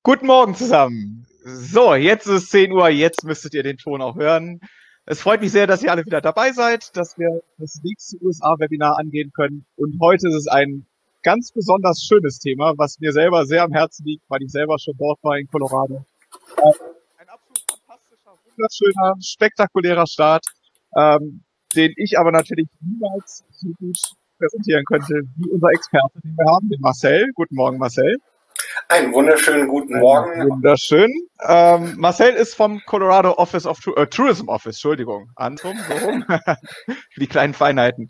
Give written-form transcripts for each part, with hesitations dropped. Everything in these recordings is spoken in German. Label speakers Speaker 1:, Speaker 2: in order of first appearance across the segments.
Speaker 1: Guten Morgen zusammen. So, jetzt ist es 10 Uhr, jetzt müsstet ihr den Ton auch hören. Es freut mich sehr, dass ihr alle wieder dabei seid, dass wir das nächste USA-Webinar angehen können. Und heute ist es ein ganz besonders schönes Thema, was mir selber sehr am Herzen liegt, weil ich selber schon dort war in Colorado. Ein absolut fantastischer, wunderschöner, spektakulärer Staat, den ich aber natürlich niemals so gut präsentieren könnte wie unser Experte, den wir haben, den Marcel. Guten Morgen, Marcel.
Speaker 2: Einen wunderschönen guten Morgen.
Speaker 1: Wunderschön. Marcel ist vom Colorado Office of Tourism Office, Entschuldigung, andersrum, so rum. Die kleinen Feinheiten.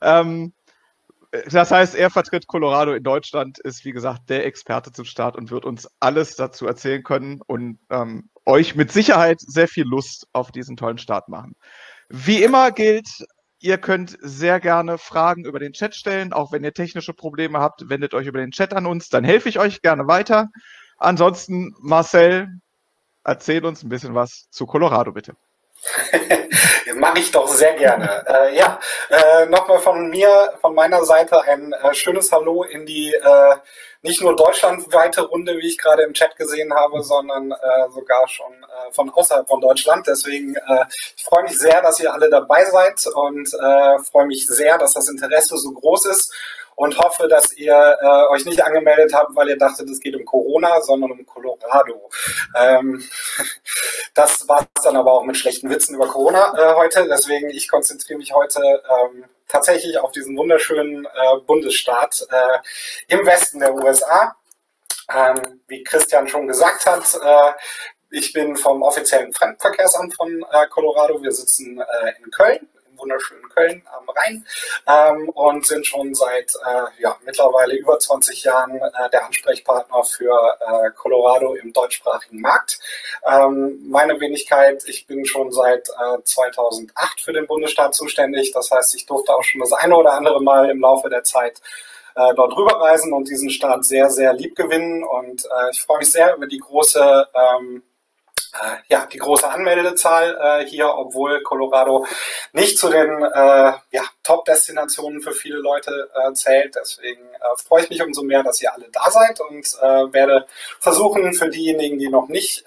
Speaker 1: Das heißt, er vertritt Colorado in Deutschland, ist wie gesagt der Experte zum Start und wird uns alles dazu erzählen können und euch mit Sicherheit sehr viel Lust auf diesen tollen Start machen. Wie immer gilt, ihr könnt sehr gerne Fragen über den Chat stellen, auch wenn ihr technische Probleme habt, wendet euch über den Chat an uns, dann helfe ich euch gerne weiter. Ansonsten, Marcel, erzähl uns ein bisschen was zu Colorado, bitte.
Speaker 2: Mache ich doch sehr gerne. Nochmal von meiner Seite ein schönes Hallo in die nicht nur deutschlandweite Runde, wie ich gerade im Chat gesehen habe, sondern sogar schon von außerhalb von Deutschland. Deswegen, ich freue mich sehr, dass ihr alle dabei seid und freue mich sehr, dass das Interesse so groß ist. Und hoffe, dass ihr euch nicht angemeldet habt, weil ihr dachtet, es geht um Corona, sondern um Colorado. Das war es dann aber auch mit schlechten Witzen über Corona heute. Deswegen, ich konzentriere mich heute tatsächlich auf diesen wunderschönen Bundesstaat im Westen der USA. Wie Christian schon gesagt hat, ich bin vom offiziellen Fremdenverkehrsamt von Colorado. Wir sitzen in Köln, wunderschönen Köln am Rhein und sind schon seit mittlerweile über 20 Jahren der Ansprechpartner für Colorado im deutschsprachigen Markt. Meine Wenigkeit, ich bin schon seit 2008 für den Bundesstaat zuständig. Das heißt, ich durfte auch schon das eine oder andere Mal im Laufe der Zeit dort rüberreisen und diesen Staat sehr, sehr lieb gewinnen. Und ich freue mich sehr über die große Anmeldezahl hier, obwohl Colorado nicht zu den Top-Destinationen für viele Leute zählt. Deswegen freue ich mich umso mehr, dass ihr alle da seid und werde versuchen, für diejenigen, die noch nicht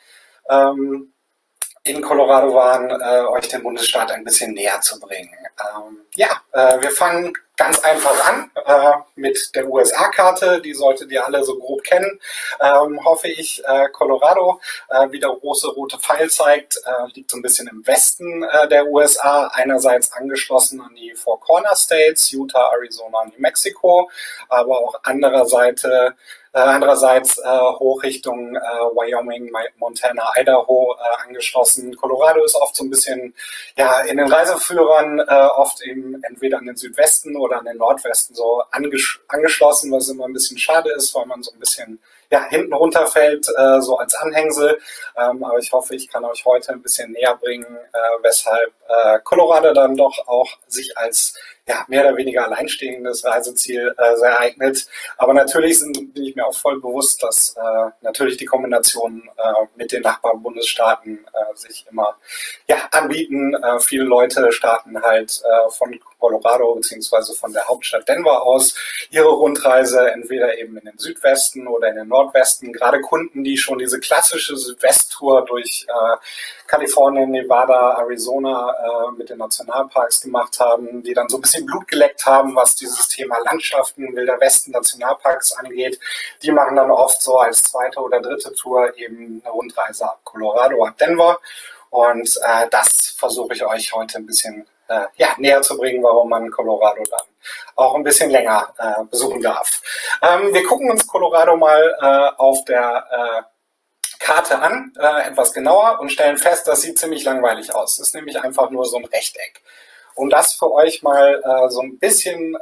Speaker 2: in Colorado waren, euch den Bundesstaat ein bisschen näher zu bringen. Wir fangen ganz einfach an mit der USA-Karte. Die solltet ihr alle so grob kennen, hoffe ich. Colorado, wie der große rote Pfeil zeigt, liegt so ein bisschen im Westen der USA. Einerseits angeschlossen an die Four Corner States, Utah, Arizona, New Mexico, aber auch andererseits hoch Richtung Wyoming, Montana, Idaho angeschlossen. Colorado ist oft so ein bisschen in den Reiseführern oft eben entweder an den Südwesten oder an den Nordwesten so angeschlossen, was immer ein bisschen schade ist, weil man so ein bisschen hinten runterfällt, so als Anhängsel. Aber ich hoffe, ich kann euch heute ein bisschen näher bringen, weshalb Colorado dann doch auch sich als mehr oder weniger alleinstehendes Reiseziel sehr eignet. Aber natürlich bin ich mir auch voll bewusst, dass natürlich die Kombination mit den Nachbarbundesstaaten sich immer anbieten. Viele Leute starten halt von Colorado beziehungsweise von der Hauptstadt Denver aus ihre Rundreise entweder eben in den Südwesten oder in den Nordwesten. Gerade Kunden, die schon diese klassische Südwesttour durch Kalifornien, Nevada, Arizona mit den Nationalparks gemacht haben, die dann so ein bisschen Blut geleckt haben, was dieses Thema Landschaften, Wilder Westen, Nationalparks angeht. Die machen dann oft so als zweite oder dritte Tour eben eine Rundreise ab Colorado, ab Denver. Und das versuche ich euch heute ein bisschen näher zu bringen, warum man Colorado dann auch ein bisschen länger besuchen darf. Wir gucken uns Colorado mal auf der Karte an, etwas genauer, und stellen fest, das sieht ziemlich langweilig aus. Das ist nämlich einfach nur so ein Rechteck. Um das für euch mal so ein bisschen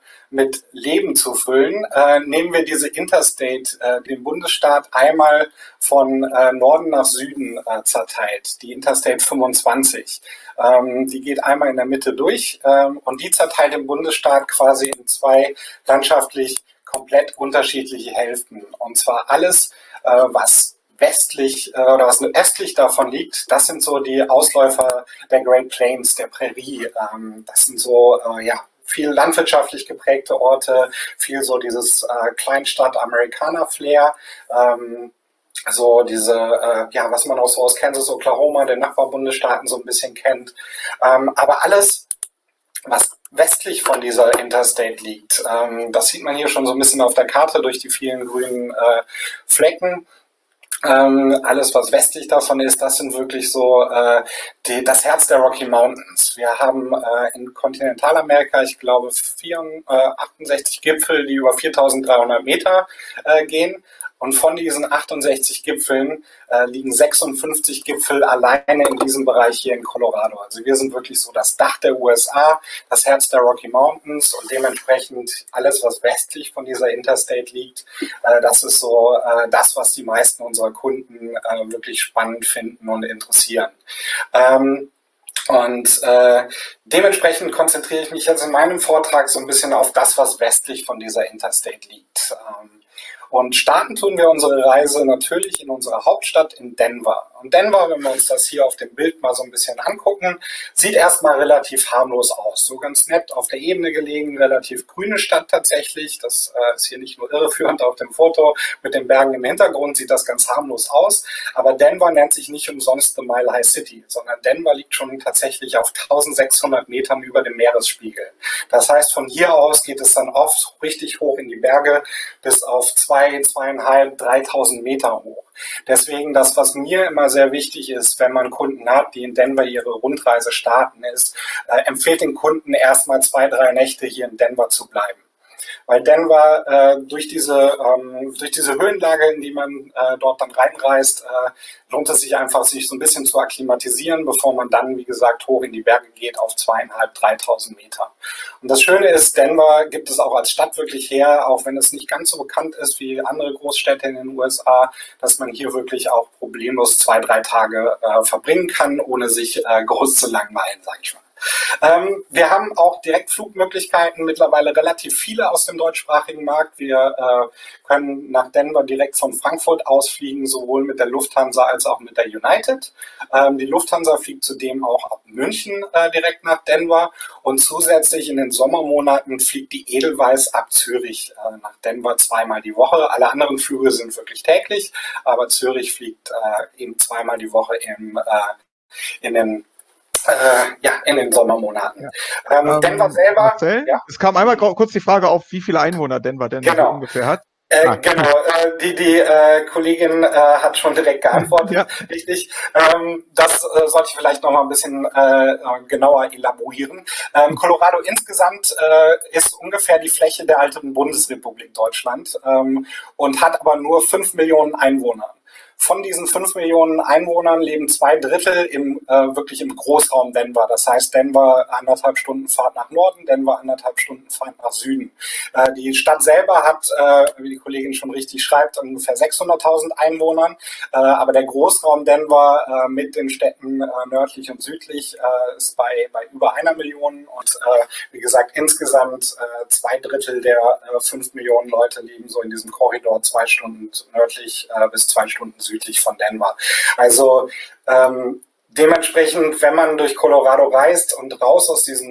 Speaker 2: mit Leben zu füllen, nehmen wir diese Interstate, den Bundesstaat, einmal von Norden nach Süden zerteilt, die Interstate 25. Die geht einmal in der Mitte durch und die zerteilt den Bundesstaat quasi in zwei landschaftlich komplett unterschiedliche Hälften. Und zwar alles, was westlich oder was östlich davon liegt, das sind so die Ausläufer der Great Plains, der Prärie. Das sind so viel landwirtschaftlich geprägte Orte, viel so dieses Kleinstadt-Amerikaner-Flair. so diese, was man auch so aus Kansas, Oklahoma, den Nachbarbundesstaaten so ein bisschen kennt. Aber alles, was westlich von dieser Interstate liegt, das sieht man hier schon so ein bisschen auf der Karte durch die vielen grünen Flecken. Alles, was westlich davon ist, das sind wirklich so das Herz der Rocky Mountains. Wir haben in Kontinentalamerika, ich glaube, 68 Gipfel, die über 4.300 Meter gehen. Und von diesen 68 Gipfeln liegen 56 Gipfel alleine in diesem Bereich hier in Colorado. Also wir sind wirklich so das Dach der USA, das Herz der Rocky Mountains und dementsprechend alles, was westlich von dieser Interstate liegt, das ist so das, was die meisten unserer Kunden wirklich spannend finden und interessieren. Dementsprechend konzentriere ich mich jetzt in meinem Vortrag so ein bisschen auf das, was westlich von dieser Interstate liegt. Und starten tun wir unsere Reise natürlich in unserer Hauptstadt in Denver. Und Denver, wenn wir uns das hier auf dem Bild mal so ein bisschen angucken, sieht erstmal relativ harmlos aus. So ganz nett auf der Ebene gelegen, relativ grüne Stadt tatsächlich. Das ist hier nicht nur irreführend auf dem Foto mit den Bergen im Hintergrund, sieht das ganz harmlos aus. Aber Denver nennt sich nicht umsonst the Mile High City, sondern Denver liegt schon tatsächlich auf 1.600 Metern über dem Meeresspiegel. Das heißt, von hier aus geht es dann oft richtig hoch in die Berge bis auf 2.500, 3.000 Meter hoch. Deswegen das, was mir immer sehr wichtig ist, wenn man Kunden hat, die in Denver ihre Rundreise starten, ist, empfiehlt den Kunden erstmal 2, 3 Nächte hier in Denver zu bleiben. Weil Denver durch diese Höhenlage, in die man dort dann reinreist, lohnt es sich einfach, sich so ein bisschen zu akklimatisieren, bevor man dann, wie gesagt, hoch in die Berge geht auf 2.500, 3.000 Meter. Und das Schöne ist, Denver gibt es auch als Stadt wirklich her, auch wenn es nicht ganz so bekannt ist wie andere Großstädte in den USA, dass man hier wirklich auch problemlos 2, 3 Tage verbringen kann, ohne sich groß zu langweilen, sage ich mal. Wir haben auch Direktflugmöglichkeiten, mittlerweile relativ viele aus dem deutschsprachigen Markt. Wir können nach Denver direkt von Frankfurt ausfliegen, sowohl mit der Lufthansa als auch mit der United. Die Lufthansa fliegt zudem auch ab München direkt nach Denver und zusätzlich in den Sommermonaten fliegt die Edelweiss ab Zürich nach Denver 2-mal die Woche. Alle anderen Flüge sind wirklich täglich, aber Zürich fliegt eben 2-mal die Woche in den Sommermonaten.
Speaker 1: Ja.
Speaker 2: Denver selber.
Speaker 1: Marcel, ja? Es kam einmal kurz die Frage auf, wie viele Einwohner Denver denn ungefähr hat.
Speaker 2: Genau, die Kollegin hat schon direkt geantwortet, ja. Richtig. Das sollte ich vielleicht noch mal ein bisschen genauer elaborieren. Colorado insgesamt ist ungefähr die Fläche der alten Bundesrepublik Deutschland und hat aber nur 5 Millionen Einwohner. Von diesen 5 Millionen Einwohnern leben 2/3 wirklich im Großraum Denver. Das heißt, Denver 1,5 Stunden Fahrt nach Norden, Denver 1,5 Stunden Fahrt nach Süden. Die Stadt selber hat, wie die Kollegin schon richtig schreibt, ungefähr 600.000 Einwohnern. Aber der Großraum Denver mit den Städten nördlich und südlich ist bei über 1 Million. Und wie gesagt, insgesamt 2/3 der 5 Millionen Leute leben so in diesem Korridor 2 Stunden nördlich bis 2 Stunden südlich von Denver. Also dementsprechend, wenn man durch Colorado reist und raus aus dieser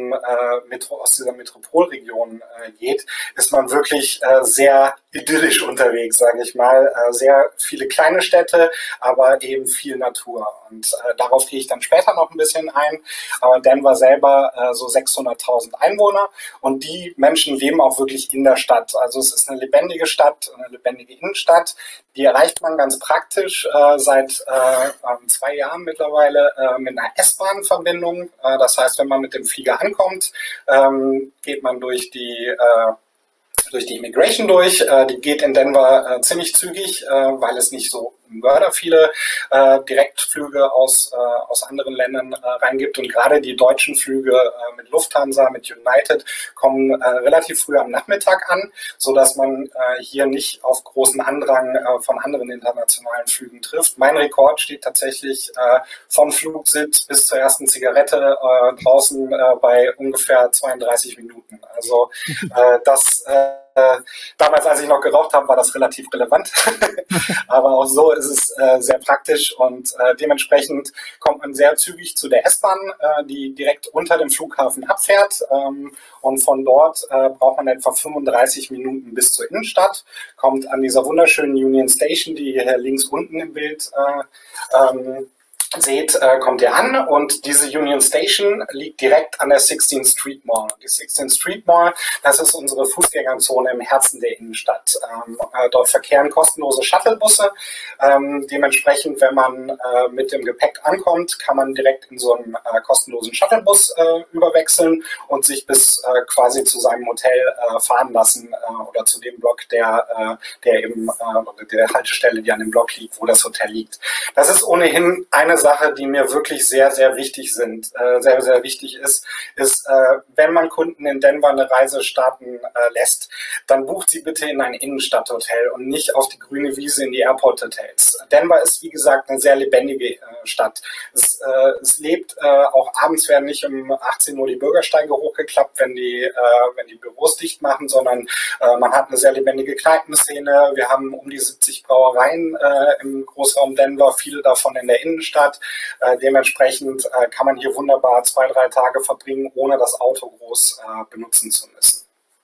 Speaker 2: Metropolregion geht, ist man wirklich sehr idyllisch unterwegs, sage ich mal. Sehr viele kleine Städte, aber eben viel Natur. Und darauf gehe ich dann später noch ein bisschen ein. Aber Denver selber so 600.000 Einwohner und die Menschen leben auch wirklich in der Stadt. Also es ist eine lebendige Stadt, eine lebendige Innenstadt. Die erreicht man ganz praktisch seit 2 Jahren mittlerweile mit einer S-Bahn-Verbindung. Das heißt, wenn man mit dem Flieger ankommt, geht man durch die Immigration durch. Die geht in Denver ziemlich zügig, weil es nicht so mörder viele Direktflüge aus anderen Ländern reingibt. Und gerade die deutschen Flüge mit Lufthansa, mit United kommen relativ früh am Nachmittag an, sodass man hier nicht auf großen Andrang von anderen internationalen Flügen trifft. Mein Rekord steht tatsächlich von Flugsitz bis zur ersten Zigarette draußen bei ungefähr 32 Minuten. Also das damals, als ich noch geraucht habe, war das relativ relevant. Aber auch so ist es sehr praktisch und dementsprechend kommt man sehr zügig zu der S-Bahn, die direkt unter dem Flughafen abfährt. Und von dort braucht man etwa 35 Minuten bis zur Innenstadt, kommt an dieser wunderschönen Union Station, die ihr hier links unten im Bild seht, kommt ihr an und diese Union Station liegt direkt an der 16th Street Mall. Die 16th Street Mall, das ist unsere Fußgängerzone im Herzen der Innenstadt. Dort verkehren kostenlose Shuttlebusse. Dementsprechend, wenn man mit dem Gepäck ankommt, kann man direkt in so einen kostenlosen Shuttlebus überwechseln und sich bis quasi zu seinem Hotel fahren lassen oder zu dem Block, der eben der Haltestelle, die an dem Block liegt, wo das Hotel liegt. Das ist ohnehin eine Sache, die mir wirklich sehr, sehr wichtig ist, wenn man Kunden in Denver eine Reise starten lässt, dann bucht sie bitte in ein Innenstadthotel und nicht auf die grüne Wiese in die Airport-Hotels. Denver ist, wie gesagt, eine sehr lebendige Stadt. Es lebt, auch abends werden nicht um 18 Uhr die Bürgersteige hochgeklappt, wenn die Büros dicht machen, sondern man hat eine sehr lebendige Kneipenszene. Wir haben um die 70 Brauereien im Großraum Denver, viele davon in der Innenstadt. Dementsprechend kann man hier wunderbar 2-3 Tage verbringen, ohne das Auto groß benutzen zu müssen.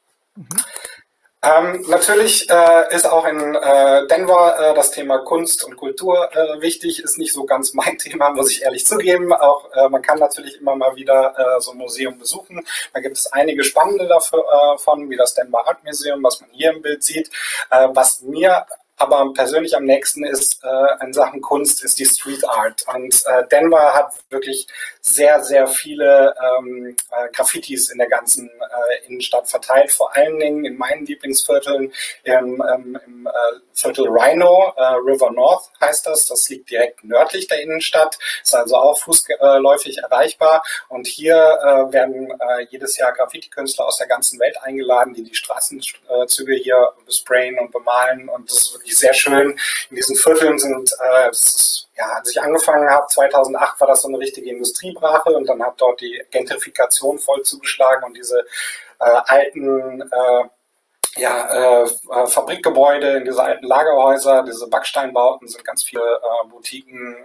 Speaker 2: Natürlich ist auch in Denver das Thema Kunst und Kultur wichtig, ist nicht so ganz mein Thema, muss ich ehrlich zugeben. Auch man kann natürlich immer mal wieder so ein Museum besuchen. Da gibt es einige spannende davon, wie das Denver Art Museum, was man hier im Bild sieht. Was mir aber persönlich am nächsten ist in Sachen Kunst ist die Street Art. Und Denver hat wirklich sehr, sehr viele Graffitis in der ganzen Innenstadt verteilt. Vor allen Dingen in meinen Lieblingsvierteln im Viertel Rhino, River North heißt das. Das liegt direkt nördlich der Innenstadt, ist also auch fußläufig erreichbar. Und hier werden jedes Jahr Graffiti-Künstler aus der ganzen Welt eingeladen, die die Straßenzüge hier besprayen und bemalen. Und das ist wirklich sehr schön. In diesen Vierteln sind, als ich angefangen habe, 2008 war das so eine richtige Industriebrache und dann hat dort die Gentrifikation voll zugeschlagen und diese alten Fabrikgebäude, in diese alten Lagerhäuser, diese Backsteinbauten, sind ganz viele Boutiquen,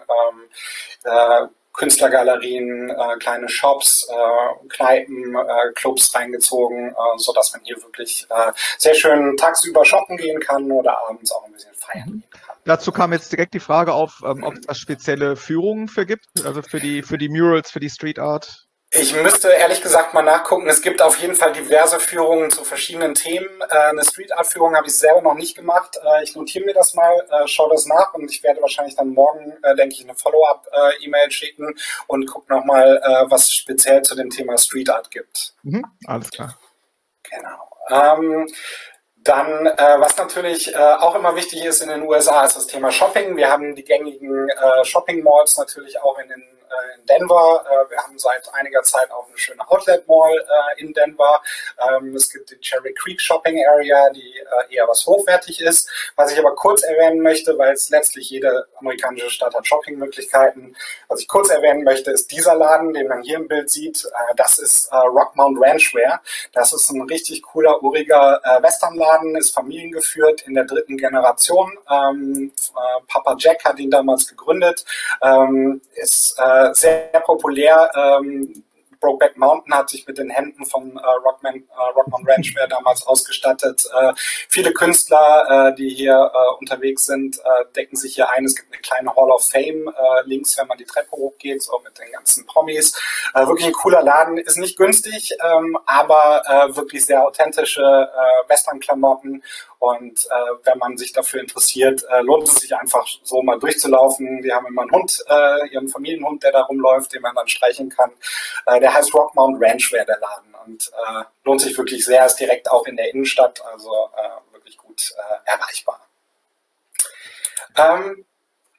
Speaker 2: Künstlergalerien, kleine Shops, Kneipen, Clubs reingezogen, so dass man hier wirklich sehr schön tagsüber shoppen gehen kann oder abends auch ein bisschen feiern gehen kann.
Speaker 1: Dazu kam jetzt direkt die Frage auf, ob es da spezielle Führungen für gibt, also für die Murals, für die Street Art.
Speaker 2: Ich müsste ehrlich gesagt mal nachgucken. Es gibt auf jeden Fall diverse Führungen zu verschiedenen Themen. Eine Street Art Führung habe ich selber noch nicht gemacht. Ich notiere mir das mal, schaue das nach und ich werde wahrscheinlich dann morgen, denke ich, eine Follow-up-E-Mail schicken und gucke nochmal, was speziell zu dem Thema Street Art gibt.
Speaker 1: Alles klar.
Speaker 2: Genau. Dann, was natürlich auch immer wichtig ist in den USA, ist das Thema Shopping. Wir haben die gängigen Shopping Malls natürlich auch in Denver. Wir haben seit einiger Zeit auch eine schöne Outlet Mall in Denver. Es gibt die Cherry Creek Shopping Area, die eher was hochwertig ist. Was ich aber kurz erwähnen möchte, weil es letztlich jede amerikanische Stadt hat Shoppingmöglichkeiten. Was ich kurz erwähnen möchte, ist dieser Laden, den man hier im Bild sieht. Das ist Rockmount Ranchwear. Das ist ein richtig cooler, uriger Westernladen, ist familiengeführt in der 3. Generation. Papa Jack hat ihn damals gegründet. Ist sehr populär. Brokeback Mountain hat sich mit den Händen von Rockmount Ranchwear damals ausgestattet. Viele Künstler, die hier unterwegs sind, decken sich hier ein. Es gibt eine kleine Hall of Fame links, wenn man die Treppe hochgeht, so mit den ganzen Promis. Wirklich ein cooler Laden. Ist nicht günstig, aber wirklich sehr authentische Western-Klamotten. Und wenn man sich dafür interessiert, lohnt es sich einfach so mal durchzulaufen. Die haben immer einen Hund, ihren Familienhund, der da rumläuft, den man dann streicheln kann. Der heißt Rockmount Ranchwear, der Laden. Und lohnt sich wirklich sehr, ist direkt auch in der Innenstadt, also wirklich gut erreichbar.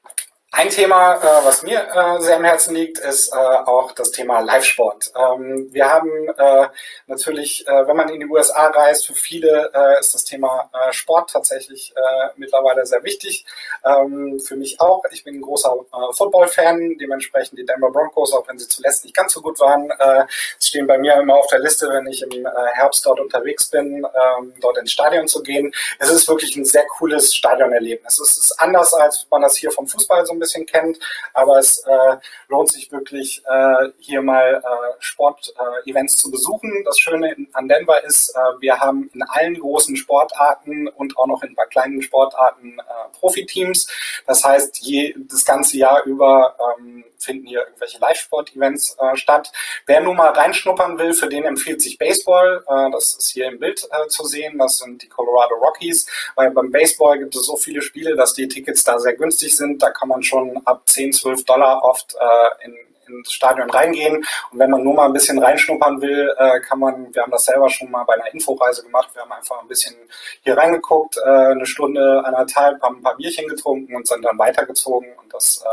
Speaker 2: Ein Thema, was mir sehr am Herzen liegt, ist auch das Thema Live-Sport. Wir haben natürlich, wenn man in die USA reist, für viele ist das Thema Sport tatsächlich mittlerweile sehr wichtig. Für mich auch. Ich bin ein großer Football-Fan, dementsprechend die Denver Broncos, auch wenn sie zuletzt nicht ganz so gut waren, stehen bei mir immer auf der Liste, wenn ich im Herbst dort unterwegs bin, dort ins Stadion zu gehen. Es ist wirklich ein sehr cooles Stadionerlebnis. Es ist anders, als man das hier vom Fußball so ein bisschen kennt, aber es lohnt sich wirklich, hier mal Sportevents zu besuchen. Das Schöne an Denver ist, wir haben in allen großen Sportarten und auch noch in ein paar kleinen Sportarten Profiteams. Das heißt, das ganze Jahr über finden hier irgendwelche Live-Sport-Events statt. Wer nun mal reinschnuppern will, für den empfiehlt sich Baseball. Das ist hier im Bild zu sehen. Das sind die Colorado Rockies, weil beim Baseball gibt es so viele Spiele, dass die Tickets da sehr günstig sind. Da kann man schon ab 10, $12 oft ins Stadion reingehen. Und wenn man nur mal ein bisschen reinschnuppern will, wir haben das selber schon mal bei einer Inforeise gemacht, wir haben einfach ein bisschen hier reingeguckt, eine Stunde, 1,5, haben ein paar Bierchen getrunken und sind dann weitergezogen. Und das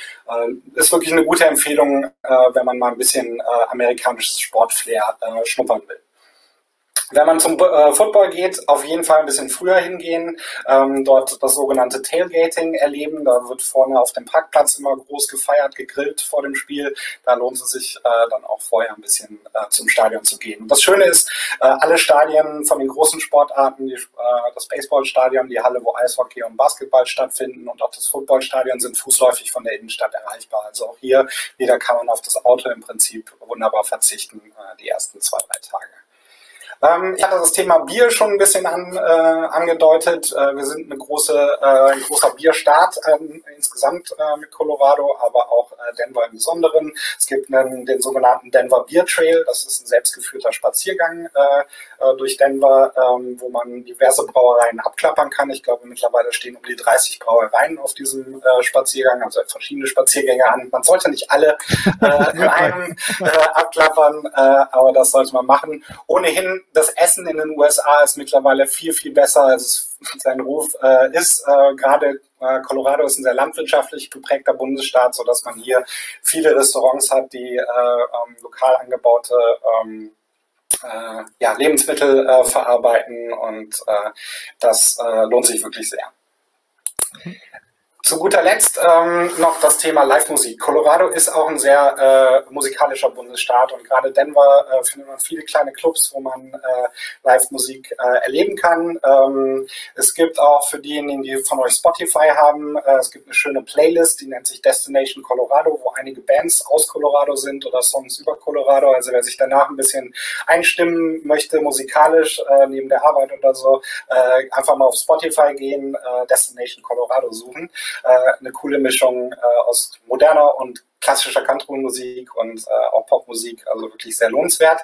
Speaker 2: ist wirklich eine gute Empfehlung, wenn man mal ein bisschen amerikanisches Sportflair schnuppern will. Wenn man zum Football geht, auf jeden Fall ein bisschen früher hingehen, dort das sogenannte Tailgating erleben. Da wird vorne auf dem Parkplatz immer groß gefeiert, gegrillt vor dem Spiel. Da lohnt es sich dann auch vorher ein bisschen zum Stadion zu gehen. Und das Schöne ist, alle Stadien von den großen Sportarten, das Baseballstadion, die Halle, wo Eishockey und Basketball stattfinden und auch das Footballstadion sind fußläufig von der Innenstadt erreichbar. Also auch hier wieder kann man auf das Auto im Prinzip wunderbar verzichten, die ersten 2, 3 Tage. Ich hatte das Thema Bier schon ein bisschen angedeutet. Wir sind ein großer Bierstaat insgesamt mit Colorado, aber auch Denver im Besonderen. Es gibt den sogenannten Denver Beer Trail. Das ist ein selbstgeführter Spaziergang durch Denver, wo man diverse Brauereien abklappern kann. Ich glaube, mittlerweile stehen um die 30 Brauereien auf diesem Spaziergang, also verschiedene Spaziergänge an. Man sollte nicht alle in einem abklappern, aber das sollte man machen. Ohnehin, das Essen in den USA ist mittlerweile viel, viel besser, als es sein Ruf ist. Gerade Colorado ist ein sehr landwirtschaftlich geprägter Bundesstaat, sodass man hier viele Restaurants hat, die lokal angebaute Lebensmittel verarbeiten und das lohnt sich wirklich sehr. Zu guter Letzt noch das Thema Live-Musik. Colorado ist auch ein sehr musikalischer Bundesstaat und gerade Denver findet man viele kleine Clubs, wo man Live-Musik erleben kann. Es gibt auch für diejenigen, die von euch Spotify haben, es gibt eine schöne Playlist, die nennt sich Destination Colorado, wo einige Bands aus Colorado sind oder Songs über Colorado. Also wer sich danach ein bisschen einstimmen möchte, musikalisch, neben der Arbeit oder so, einfach mal auf Spotify gehen, Destination Colorado suchen. Eine coole Mischung aus moderner und klassischer Country-Musik und auch Popmusik, also wirklich sehr lohnenswert.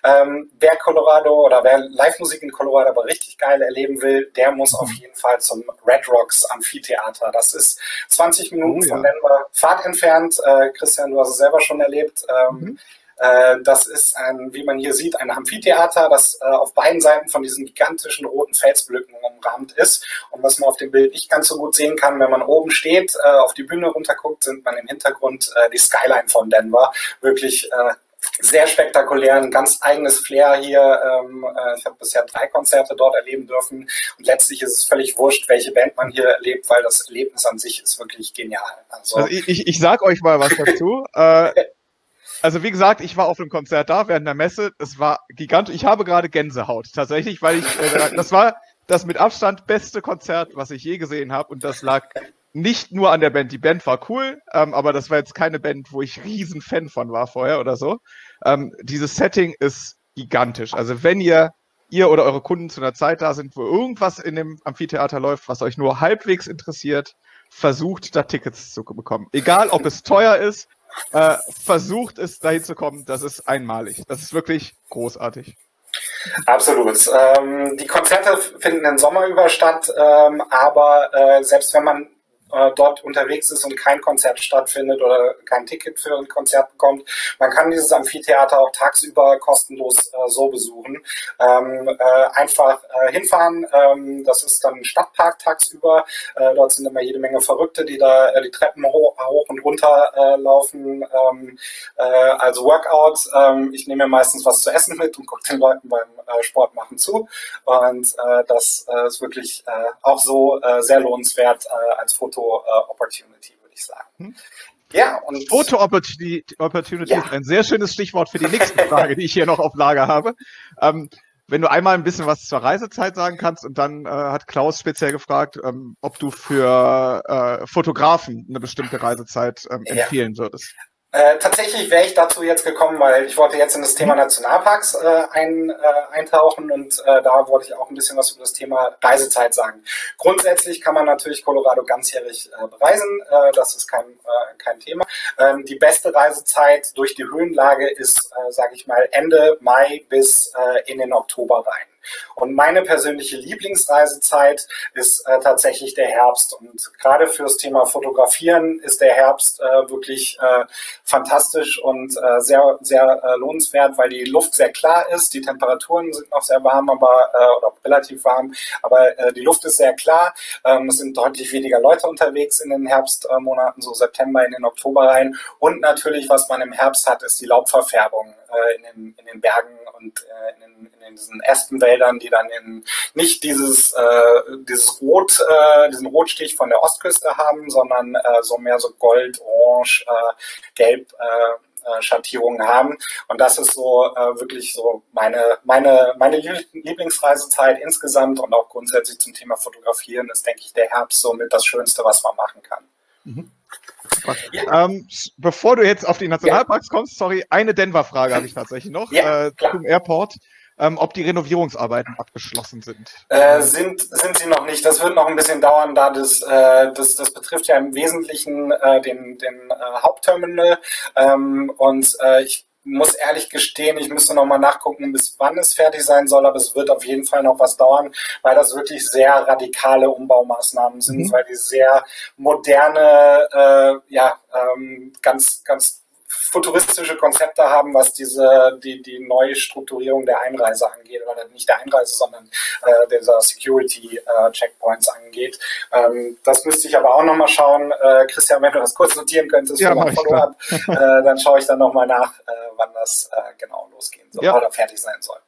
Speaker 2: Wer Live-Musik in Colorado aber richtig geil erleben will, der muss auf jeden Fall zum Red Rocks Amphitheater. Das ist 20 Minuten von Denver Fahrt entfernt. Christian, du hast es selber schon erlebt. Das ist wie man hier sieht, ein Amphitheater, das auf beiden Seiten von diesen gigantischen roten Felsblöcken umrahmt ist. Und was man auf dem Bild nicht ganz so gut sehen kann, wenn man oben steht, auf die Bühne runterguckt, sind man im Hintergrund die Skyline von Denver. Wirklich sehr spektakulär, ein ganz eigenes Flair hier. Ich habe bisher 3 Konzerte dort erleben dürfen und letztlich ist es völlig wurscht, welche Band man hier erlebt, weil das Erlebnis an sich ist wirklich genial.
Speaker 1: Also ich sag euch mal was dazu. Also wie gesagt, ich war auf einem Konzert da während der Messe. Es war gigantisch. Ich habe gerade Gänsehaut tatsächlich, weil das war das mit Abstand beste Konzert, was ich je gesehen habe. Und das lag nicht nur an der Band. Die Band war cool, aber das war jetzt keine Band, wo ich riesen Fan von war vorher oder so. Dieses Setting ist gigantisch. Also wenn ihr oder eure Kunden zu einer Zeit da sind, wo irgendwas in dem Amphitheater läuft, was euch nur halbwegs interessiert, versucht da Tickets zu bekommen. Egal, ob es teuer ist, versucht es dahin zu kommen, das ist einmalig. Das ist wirklich großartig.
Speaker 2: Absolut. Die Konzerte finden im Sommer über statt, aber selbst wenn man dort unterwegs ist und kein Konzert stattfindet oder kein Ticket für ein Konzert bekommt, man kann dieses Amphitheater auch tagsüber kostenlos so besuchen. Einfach hinfahren, das ist dann ein Stadtpark tagsüber, dort sind immer jede Menge Verrückte, die da die Treppen hoch und runter laufen, also Workout. Ich nehme mir meistens was zu essen mit und gucke den Leuten beim Sport machen zu, und das ist wirklich auch so sehr lohnenswert als Foto-Opportunity, würde ich sagen. Ja, und
Speaker 1: Foto-Opportunity ist ein sehr schönes Stichwort für die nächste Frage, die ich hier noch auf Lager habe. Wenn du einmal ein bisschen was zur Reisezeit sagen kannst, und dann hat Klaus speziell gefragt, ob du für Fotografen eine bestimmte Reisezeit empfehlen würdest.
Speaker 2: Tatsächlich wäre ich dazu jetzt gekommen, weil ich wollte jetzt in das Thema Nationalparks eintauchen, und da wollte ich auch ein bisschen was über das Thema Reisezeit sagen. Grundsätzlich kann man natürlich Colorado ganzjährig bereisen, das ist kein Thema. Die beste Reisezeit durch die Höhenlage ist, sage ich mal, Ende Mai bis in den Oktober rein. Und meine persönliche Lieblingsreisezeit ist tatsächlich der Herbst. Und gerade fürs Thema Fotografieren ist der Herbst wirklich fantastisch und sehr, sehr lohnenswert, weil die Luft sehr klar ist. Die Temperaturen sind noch sehr warm, oder relativ warm, aber die Luft ist sehr klar. Es sind deutlich weniger Leute unterwegs in den Herbstmonaten, so September in den Oktober rein. Und natürlich, was man im Herbst hat, ist die Laubverfärbung in den Bergen und in diesen Espenwäldern, die dann nicht diesen Rotstich von der Ostküste haben, sondern so mehr so Gold, Orange, Gelb Schattierungen haben. Und das ist so wirklich so meine Lieblingsreisezeit insgesamt, und auch grundsätzlich zum Thema Fotografieren ist, denke ich, der Herbst somit das Schönste, was man machen kann.
Speaker 1: Mhm. Ja. Bevor du jetzt auf die Nationalparks kommst, sorry, eine Denver-Frage habe ich tatsächlich noch zum Airport. Ob die Renovierungsarbeiten abgeschlossen sind.
Speaker 2: Sind sie noch nicht. Das wird noch ein bisschen dauern, da das betrifft ja im Wesentlichen den Hauptterminal. Ich muss ehrlich gestehen, ich müsste noch mal nachgucken, bis wann es fertig sein soll, aber es wird auf jeden Fall noch was dauern, weil das wirklich sehr radikale Umbaumaßnahmen sind, weil die sehr moderne, ganz, ganz futuristische Konzepte haben, was die Neustrukturierung der Einreise angeht, oder nicht der Einreise, sondern dieser Security-Checkpoints angeht. Das müsste ich aber auch nochmal schauen. Christian, wenn du das kurz notieren könntest für mein Follow-up, dann schaue ich dann nochmal nach, wann das genau losgehen soll oder fertig sein soll.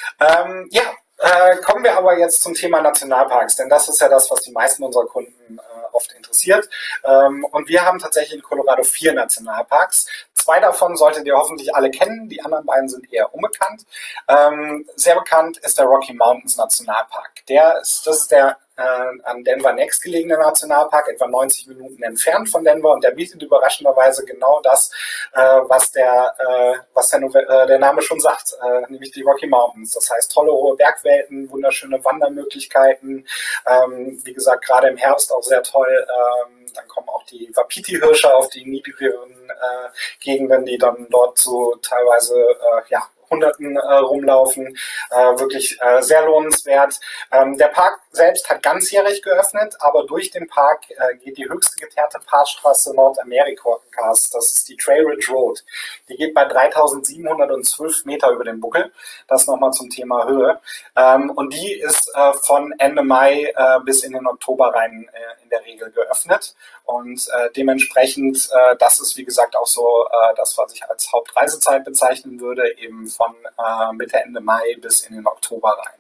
Speaker 2: Kommen wir aber jetzt zum Thema Nationalparks, denn das ist ja das, was die meisten unserer Kunden oft interessiert. Und wir haben tatsächlich in Colorado 4 Nationalparks. 2 davon solltet ihr hoffentlich alle kennen, die anderen beiden sind eher unbekannt. Sehr bekannt ist der Rocky Mountains Nationalpark. Das ist der an Denver nächstgelegene Nationalpark, etwa 90 Minuten entfernt von Denver, und der bietet überraschenderweise genau das, was der Name schon sagt, nämlich die Rocky Mountains. Das heißt, tolle hohe Bergwelten, wunderschöne Wandermöglichkeiten, wie gesagt, gerade im Herbst auch sehr toll. Dann kommen auch die Wapiti-Hirsche auf die niedrigeren Gegenden, die dann dort so teilweise Hunderten rumlaufen. Wirklich sehr lohnenswert. Der Park selbst hat ganzjährig geöffnet, aber durch den Park geht die höchste geteerte Passstraße Nordamerikas. Das ist die Trail Ridge Road. Die geht bei 3.712 Meter über den Buckel. Das nochmal zum Thema Höhe. Und die ist von Ende Mai bis in den Oktober rein in der Regel geöffnet. Und dementsprechend, das ist wie gesagt auch so das, was ich als Hauptreisezeit bezeichnen würde, eben von Mitte, Ende Mai bis in den Oktober rein.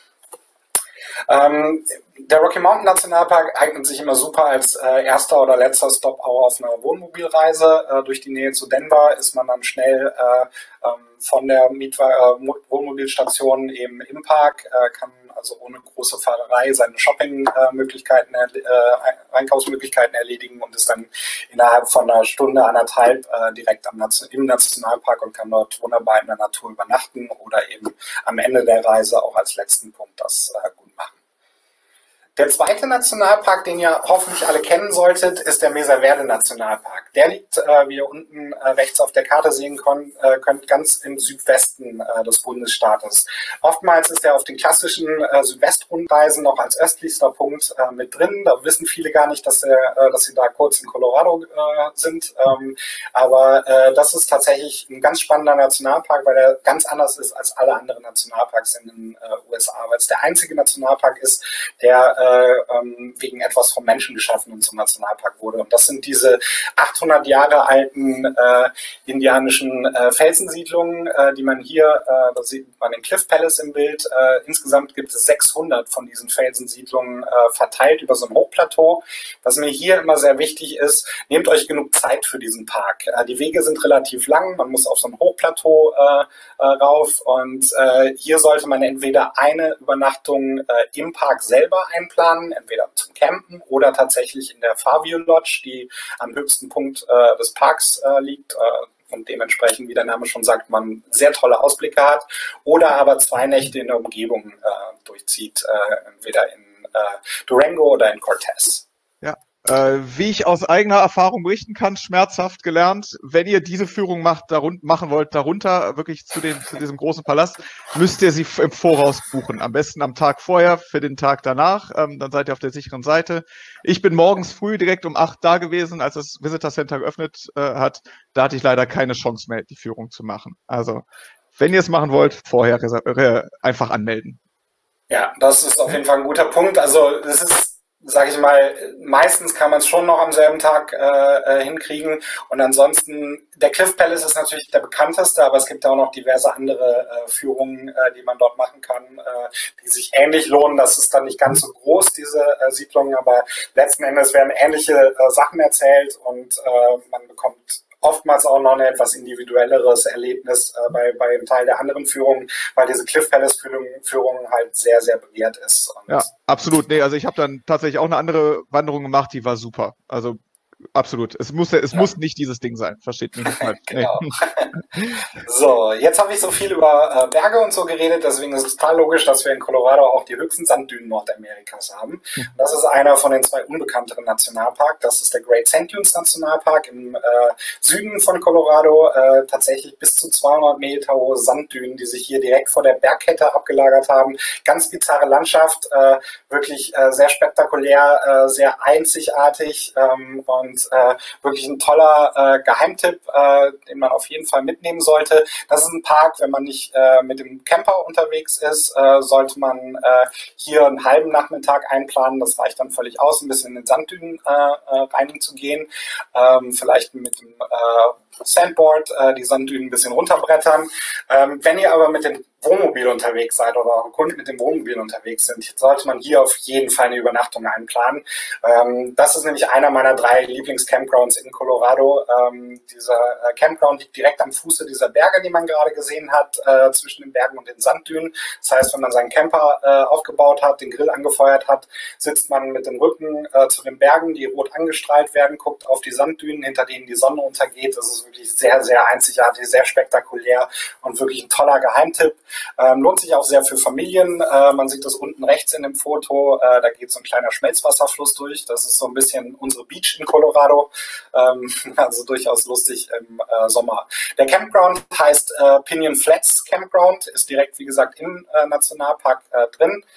Speaker 2: Der Rocky Mountain Nationalpark eignet sich immer super als erster oder letzter Stop auch auf einer Wohnmobilreise. Durch die Nähe zu Denver ist man dann schnell von der Wohnmobilstation eben im Park, kann also ohne große Fahrerei seine Shopping-Möglichkeiten, Einkaufsmöglichkeiten erledigen und ist dann innerhalb von einer Stunde, anderthalb direkt im Nationalpark und kann dort wunderbar in der Natur übernachten oder eben am Ende der Reise auch als letzten Punkt das gut machen. Der zweite Nationalpark, den ihr hoffentlich alle kennen solltet, ist der Mesa Verde Nationalpark. Der liegt, wie ihr unten rechts auf der Karte sehen könnt, ganz im Südwesten des Bundesstaates. Oftmals ist er auf den klassischen Südwestrundreisen noch als östlichster Punkt mit drin. Da wissen viele gar nicht, dass sie da kurz in Colorado sind. Aber das ist tatsächlich ein ganz spannender Nationalpark, weil er ganz anders ist als alle anderen Nationalparks in den USA. Weil es der einzige Nationalpark ist, der wegen etwas vom Menschen geschaffen und zum Nationalpark wurde. Und das sind diese 800 Jahre alten indianischen Felsensiedlungen, die man hier, da sieht man den Cliff Palace im Bild. Insgesamt gibt es 600 von diesen Felsensiedlungen verteilt über so ein Hochplateau. Was mir hier immer sehr wichtig ist, nehmt euch genug Zeit für diesen Park. Die Wege sind relativ lang, man muss auf so ein Hochplateau rauf und hier sollte man entweder eine Übernachtung im Park selber einplanen, entweder zum Campen oder tatsächlich in der Fairview Lodge, die am höchsten Punkt des Parks liegt und dementsprechend, wie der Name schon sagt, man sehr tolle Ausblicke hat, oder aber 2 Nächte in der Umgebung durchzieht, entweder in Durango oder in Cortez.
Speaker 1: Ja. Wie ich aus eigener Erfahrung berichten kann, schmerzhaft gelernt, wenn ihr diese Führung machen wollt, darunter wirklich zu diesem großen Palast, müsst ihr sie im Voraus buchen. Am besten am Tag vorher, für den Tag danach, dann seid ihr auf der sicheren Seite. Ich bin morgens früh direkt um 8 da gewesen, als das Visitor Center geöffnet hat. Da hatte ich leider keine Chance mehr, die Führung zu machen. Also, wenn ihr es machen wollt, vorher einfach anmelden.
Speaker 2: Ja, das ist auf jeden Fall ein guter Punkt. Also, das ist, sage ich mal, meistens kann man es schon noch am selben Tag hinkriegen. Und ansonsten, der Cliff Palace ist natürlich der bekannteste, aber es gibt ja auch noch diverse andere Führungen, die man dort machen kann, die sich ähnlich lohnen. Das ist dann nicht ganz so groß, diese Siedlungen, aber letzten Endes werden ähnliche Sachen erzählt und man bekommt oftmals auch noch ein etwas individuelleres Erlebnis bei einem Teil der anderen Führungen, weil diese Cliff Palace Führung halt sehr, sehr begehrt ist. Und
Speaker 1: ja, absolut. Nee, also ich habe dann tatsächlich auch eine andere Wanderung gemacht, die war super. Also absolut. Es muss nicht dieses Ding sein. Versteht mich nicht falsch.
Speaker 2: Genau. So, jetzt habe ich so viel über Berge und so geredet, deswegen ist es total logisch, dass wir in Colorado auch die höchsten Sanddünen Nordamerikas haben. Das ist einer von den 2 unbekannteren Nationalparks. Das ist der Great Sand Dunes Nationalpark im Süden von Colorado. Tatsächlich bis zu 200 Meter hohe Sanddünen, die sich hier direkt vor der Bergkette abgelagert haben. Ganz bizarre Landschaft, wirklich sehr spektakulär, sehr einzigartig und wirklich ein toller Geheimtipp, den man auf jeden Fall mitnehmen sollte. Das ist ein Park, wenn man nicht mit dem Camper unterwegs ist, sollte man hier einen halben Nachmittag einplanen. Das reicht dann völlig aus, ein bisschen in den Sanddünen rein zu gehen. Vielleicht mit dem Sandboard die Sanddünen ein bisschen runterbrettern. Wenn ihr aber mit dem Wohnmobil unterwegs seid oder eure Kunden mit dem Wohnmobil unterwegs sind, sollte man hier auf jeden Fall eine Übernachtung einplanen. Das ist nämlich einer meiner 3 Lieblings-Campgrounds in Colorado. Dieser Campground liegt direkt am Fuße dieser Berge, die man gerade gesehen hat, zwischen den Bergen und den Sanddünen. Das heißt, wenn man seinen Camper aufgebaut hat, den Grill angefeuert hat, sitzt man mit dem Rücken zu den Bergen, die rot angestrahlt werden, guckt auf die Sanddünen, hinter denen die Sonne untergeht. Das ist wirklich sehr, sehr einzigartig, sehr spektakulär und wirklich ein toller Geheimtipp. Lohnt sich auch sehr für Familien. Man sieht das unten rechts in dem Foto. Da geht so ein kleiner Schmelzwasserfluss durch. Das ist so ein bisschen unsere Beach in Colorado. Also durchaus lustig im Sommer. Der Campground heißt Pinion Flats Campground. Ist direkt, wie gesagt, im Nationalpark drin.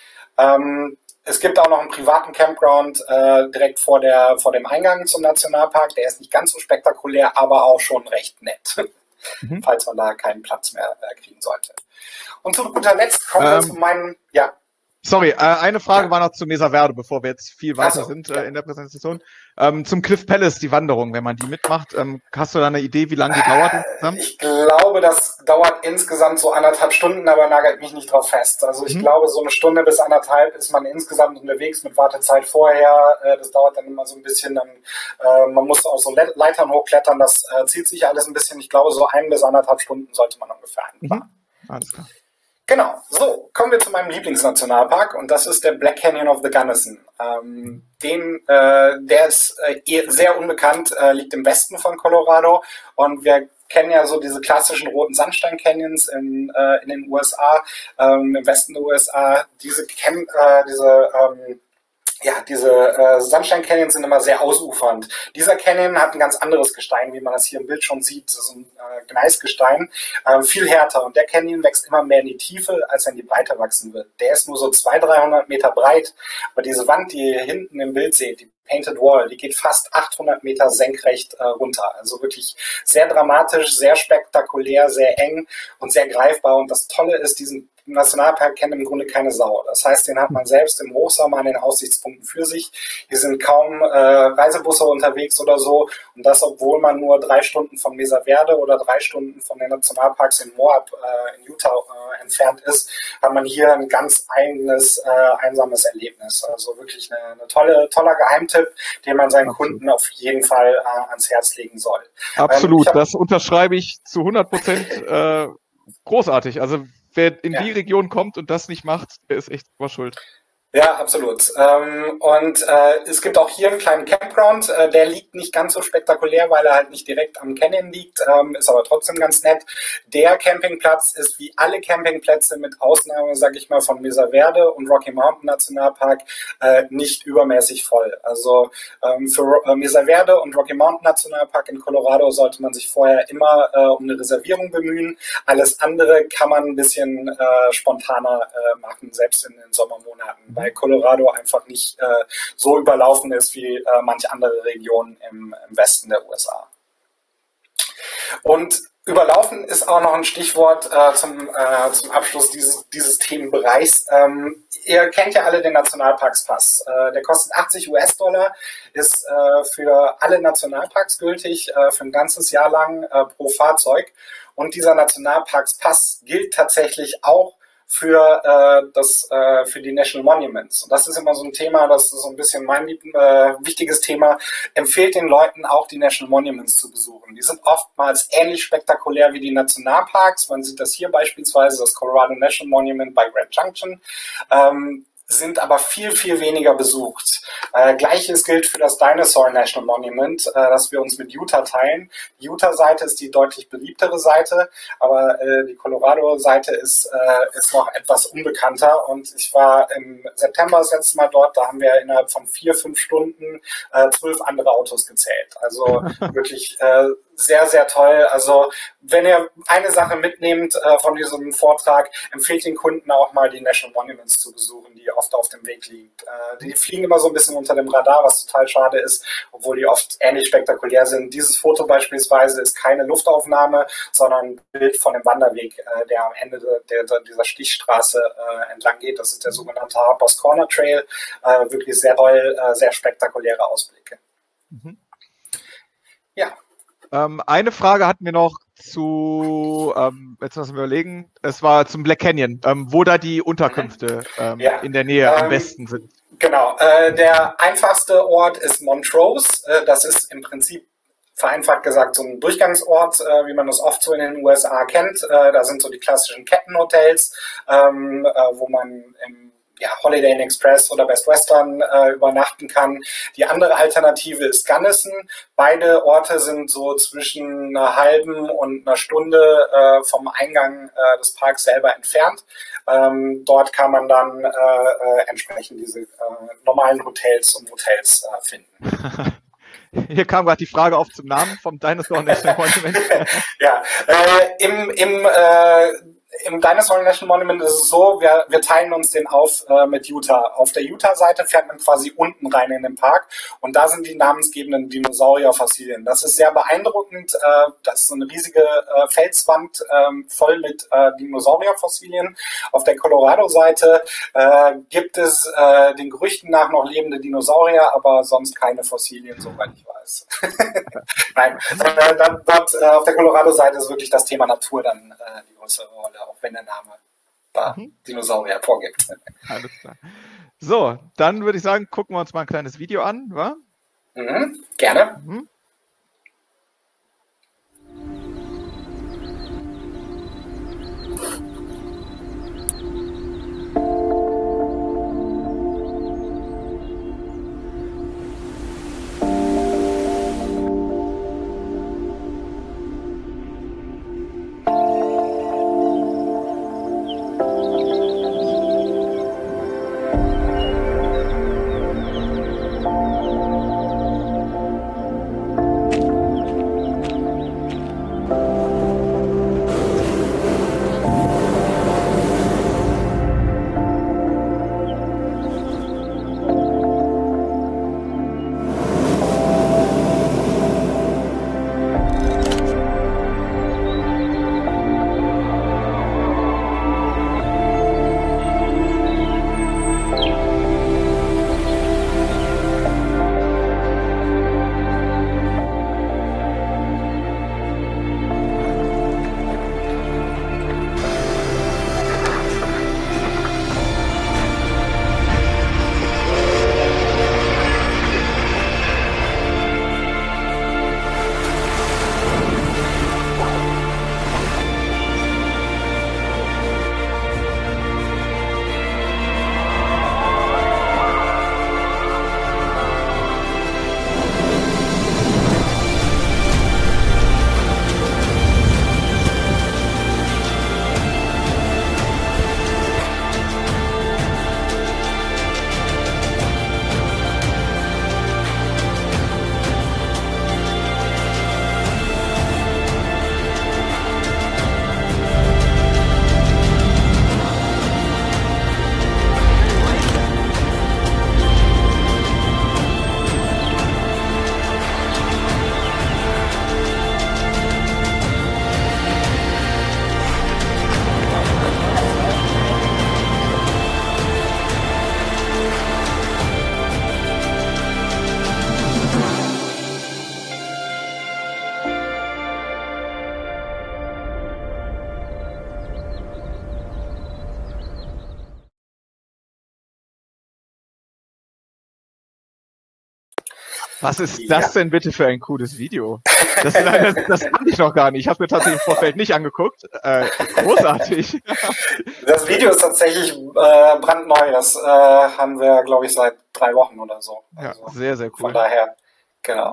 Speaker 2: Es gibt auch noch einen privaten Campground direkt vor dem Eingang zum Nationalpark. Der ist nicht ganz so spektakulär, aber auch schon recht nett. Falls man da keinen Platz mehr kriegen sollte. Und zu guter Letzt kommen wir zu meinen, ja.
Speaker 1: Sorry, eine Frage war noch zu Mesa Verde, bevor wir jetzt viel weiter sind in der Präsentation. Zum Cliff Palace, die Wanderung, wenn man die mitmacht, hast du da eine Idee, wie lange die dauert insgesamt?
Speaker 2: Ich glaube, das dauert insgesamt so 1,5 Stunden, aber nagelt mich nicht drauf fest. Also ich glaube, so 1 Stunde bis 1,5 ist man insgesamt unterwegs mit Wartezeit vorher. Das dauert dann immer so ein bisschen. Man muss auch so Leitern hochklettern, das zieht sich alles ein bisschen. Ich glaube, so 1 bis 1,5 Stunden sollte man ungefähr einplanen.
Speaker 1: Alles klar.
Speaker 2: Genau, so, kommen wir zu meinem Lieblingsnationalpark und das ist der Black Canyon of the Gunnison. Der ist sehr unbekannt, liegt im Westen von Colorado und wir kennen ja so diese klassischen roten Sandstein-Canyons in den USA, im Westen der USA. Diese ja, diese Sandstein Canyons sind immer sehr ausufernd. Dieser Canyon hat ein ganz anderes Gestein, wie man das hier im Bild schon sieht, so ein Gneisgestein, viel härter. Und der Canyon wächst immer mehr in die Tiefe, als er in die Breite wachsen wird. Der ist nur so 200-300 Meter breit, aber diese Wand, die ihr hinten im Bild seht, die Painted Wall, die geht fast 800 Meter senkrecht runter. Also wirklich sehr dramatisch, sehr spektakulär, sehr eng und sehr greifbar. Und das Tolle ist, diesen Nationalpark kennt im Grunde keine Sau. Das heißt, den hat man selbst im Hochsommer an den Aussichtspunkten für sich. Hier sind kaum Reisebusse unterwegs oder so. Und das, obwohl man nur 3 Stunden von Mesa Verde oder 3 Stunden von den Nationalparks in Moab in Utah entfernt ist, hat man hier ein ganz eigenes, einsames Erlebnis. Also wirklich eine toller Geheimtipp, den man seinen Kunden auf jeden Fall ans Herz legen soll.
Speaker 1: Absolut, das unterschreibe ich zu 100%. Großartig. Also wer in die Region kommt und das nicht macht, der ist echt was schuld.
Speaker 2: Ja, absolut. Es gibt auch hier einen kleinen Campground, der liegt nicht ganz so spektakulär, weil er halt nicht direkt am Canyon liegt, ist aber trotzdem ganz nett. Der Campingplatz ist wie alle Campingplätze mit Ausnahme, sage ich mal, von Mesa Verde und Rocky Mountain Nationalpark nicht übermäßig voll. Also für Mesa Verde und Rocky Mountain Nationalpark in Colorado sollte man sich vorher immer um eine Reservierung bemühen. Alles andere kann man ein bisschen spontaner machen, selbst in den Sommermonaten, weil Colorado einfach nicht so überlaufen ist wie manche andere Regionen im Westen der USA. Und überlaufen ist auch noch ein Stichwort zum Abschluss dieses Themenbereichs. Ihr kennt ja alle den Nationalparkspass. Der kostet 80 US-Dollar, ist für alle Nationalparks gültig, für ein ganzes Jahr lang pro Fahrzeug. Und dieser Nationalparkspass gilt tatsächlich auch für die National Monuments. Und das ist immer so ein Thema, das ist so ein bisschen mein wichtiges Thema. Empfehlt den Leuten auch, die National Monuments zu besuchen. Die sind oftmals ähnlich spektakulär wie die Nationalparks. Man sieht das hier beispielsweise, das Colorado National Monument bei Grand Junction. Sind aber viel, viel weniger besucht. Gleiches gilt für das Dinosaur National Monument, das wir uns mit Utah teilen. Die Utah-Seite ist die deutlich beliebtere Seite, aber die Colorado-Seite ist noch etwas unbekannter. Und ich war im September das letzte Mal dort, da haben wir innerhalb von 4-5 Stunden 12 andere Autos gezählt. Also wirklich sehr, sehr toll. Also wenn ihr eine Sache mitnehmt von diesem Vortrag, empfehlt den Kunden auch mal die National Monuments zu besuchen, die oft auf dem Weg liegt. Die fliegen immer so ein bisschen unter dem Radar, was total schade ist, obwohl die oft ähnlich spektakulär sind. Dieses Foto beispielsweise ist keine Luftaufnahme, sondern ein Bild von dem Wanderweg, der am Ende dieser Stichstraße entlang geht. Das ist der sogenannte Harper's Corner Trail. Wirklich sehr toll, sehr spektakuläre Ausblicke.
Speaker 1: Mhm.
Speaker 2: Ja.
Speaker 1: Eine Frage hatten wir noch zu, jetzt müssen wir überlegen, es war zum Black Canyon, wo da die Unterkünfte in der Nähe am besten sind.
Speaker 2: Genau, der einfachste Ort ist Montrose. Das ist im Prinzip vereinfacht gesagt so ein Durchgangsort, wie man das oft so in den USA kennt. Da sind so die klassischen Kettenhotels, wo man im Holiday Inn Express oder Best Western übernachten kann. Die andere Alternative ist Gunnison. Beide Orte sind so zwischen einer halben und einer Stunde vom Eingang des Parks selber entfernt. Dort kann man dann entsprechend diese normalen Hotels und Motels finden.
Speaker 1: Hier kam gerade die Frage auf zum Namen vom Dinosaur National Monument.
Speaker 2: Ja, im Dinosaur National Monument ist es so, wir teilen uns den auf mit Utah. Auf der Utah-Seite fährt man quasi unten rein in den Park und da sind die namensgebenden Dinosaurierfossilien. Das ist sehr beeindruckend. Das ist so eine riesige Felswand voll mit Dinosaurierfossilien. Auf der Colorado-Seite gibt es den Gerüchten nach noch lebende Dinosaurier, aber sonst keine Fossilien, soweit ich weiß. Nein, dort auf der Colorado-Seite ist wirklich das Thema Natur dann die größere Rolle, auch wenn der Name Dinosaurier vorgibt.
Speaker 1: Alles klar. So, dann würde ich sagen, gucken wir uns mal ein kleines Video an, wa?
Speaker 2: Gerne.
Speaker 1: Was ist das denn bitte für ein cooles Video? Das kann ich noch gar nicht. Ich habe mir tatsächlich im Vorfeld nicht angeguckt. Großartig.
Speaker 2: Das Video ist tatsächlich brandneu. Das haben wir, glaube ich, seit 3 Wochen oder so.
Speaker 1: Also, ja, sehr, sehr cool.
Speaker 2: Von daher, genau.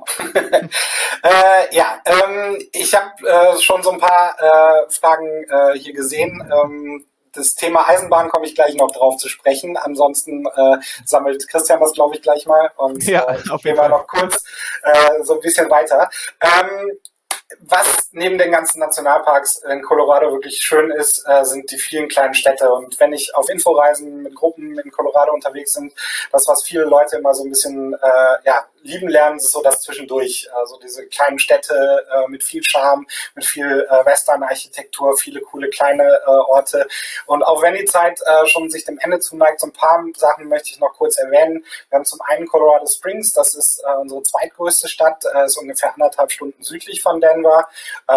Speaker 2: Ich habe schon so ein paar Fragen hier gesehen. Das Thema Eisenbahn komme ich gleich noch drauf zu sprechen. Ansonsten sammelt Christian das, glaube ich, gleich mal. Und
Speaker 1: ja,
Speaker 2: gehen wir noch kurz so ein bisschen weiter. Was neben den ganzen Nationalparks in Colorado wirklich schön ist, sind die vielen kleinen Städte. Und wenn ich auf Inforeisen mit Gruppen in Colorado unterwegs bin, das, was viele Leute immer so ein bisschen lieben lernen, ist so das zwischendurch. Also diese kleinen Städte mit viel Charme, mit viel Western-Architektur, viele coole kleine Orte. Und auch wenn die Zeit schon sich dem Ende zuneigt, so ein paar Sachen möchte ich noch kurz erwähnen. Wir haben zum einen Colorado Springs, das ist unsere zweitgrößte Stadt, ist ungefähr 1,5 Stunden südlich von Denver.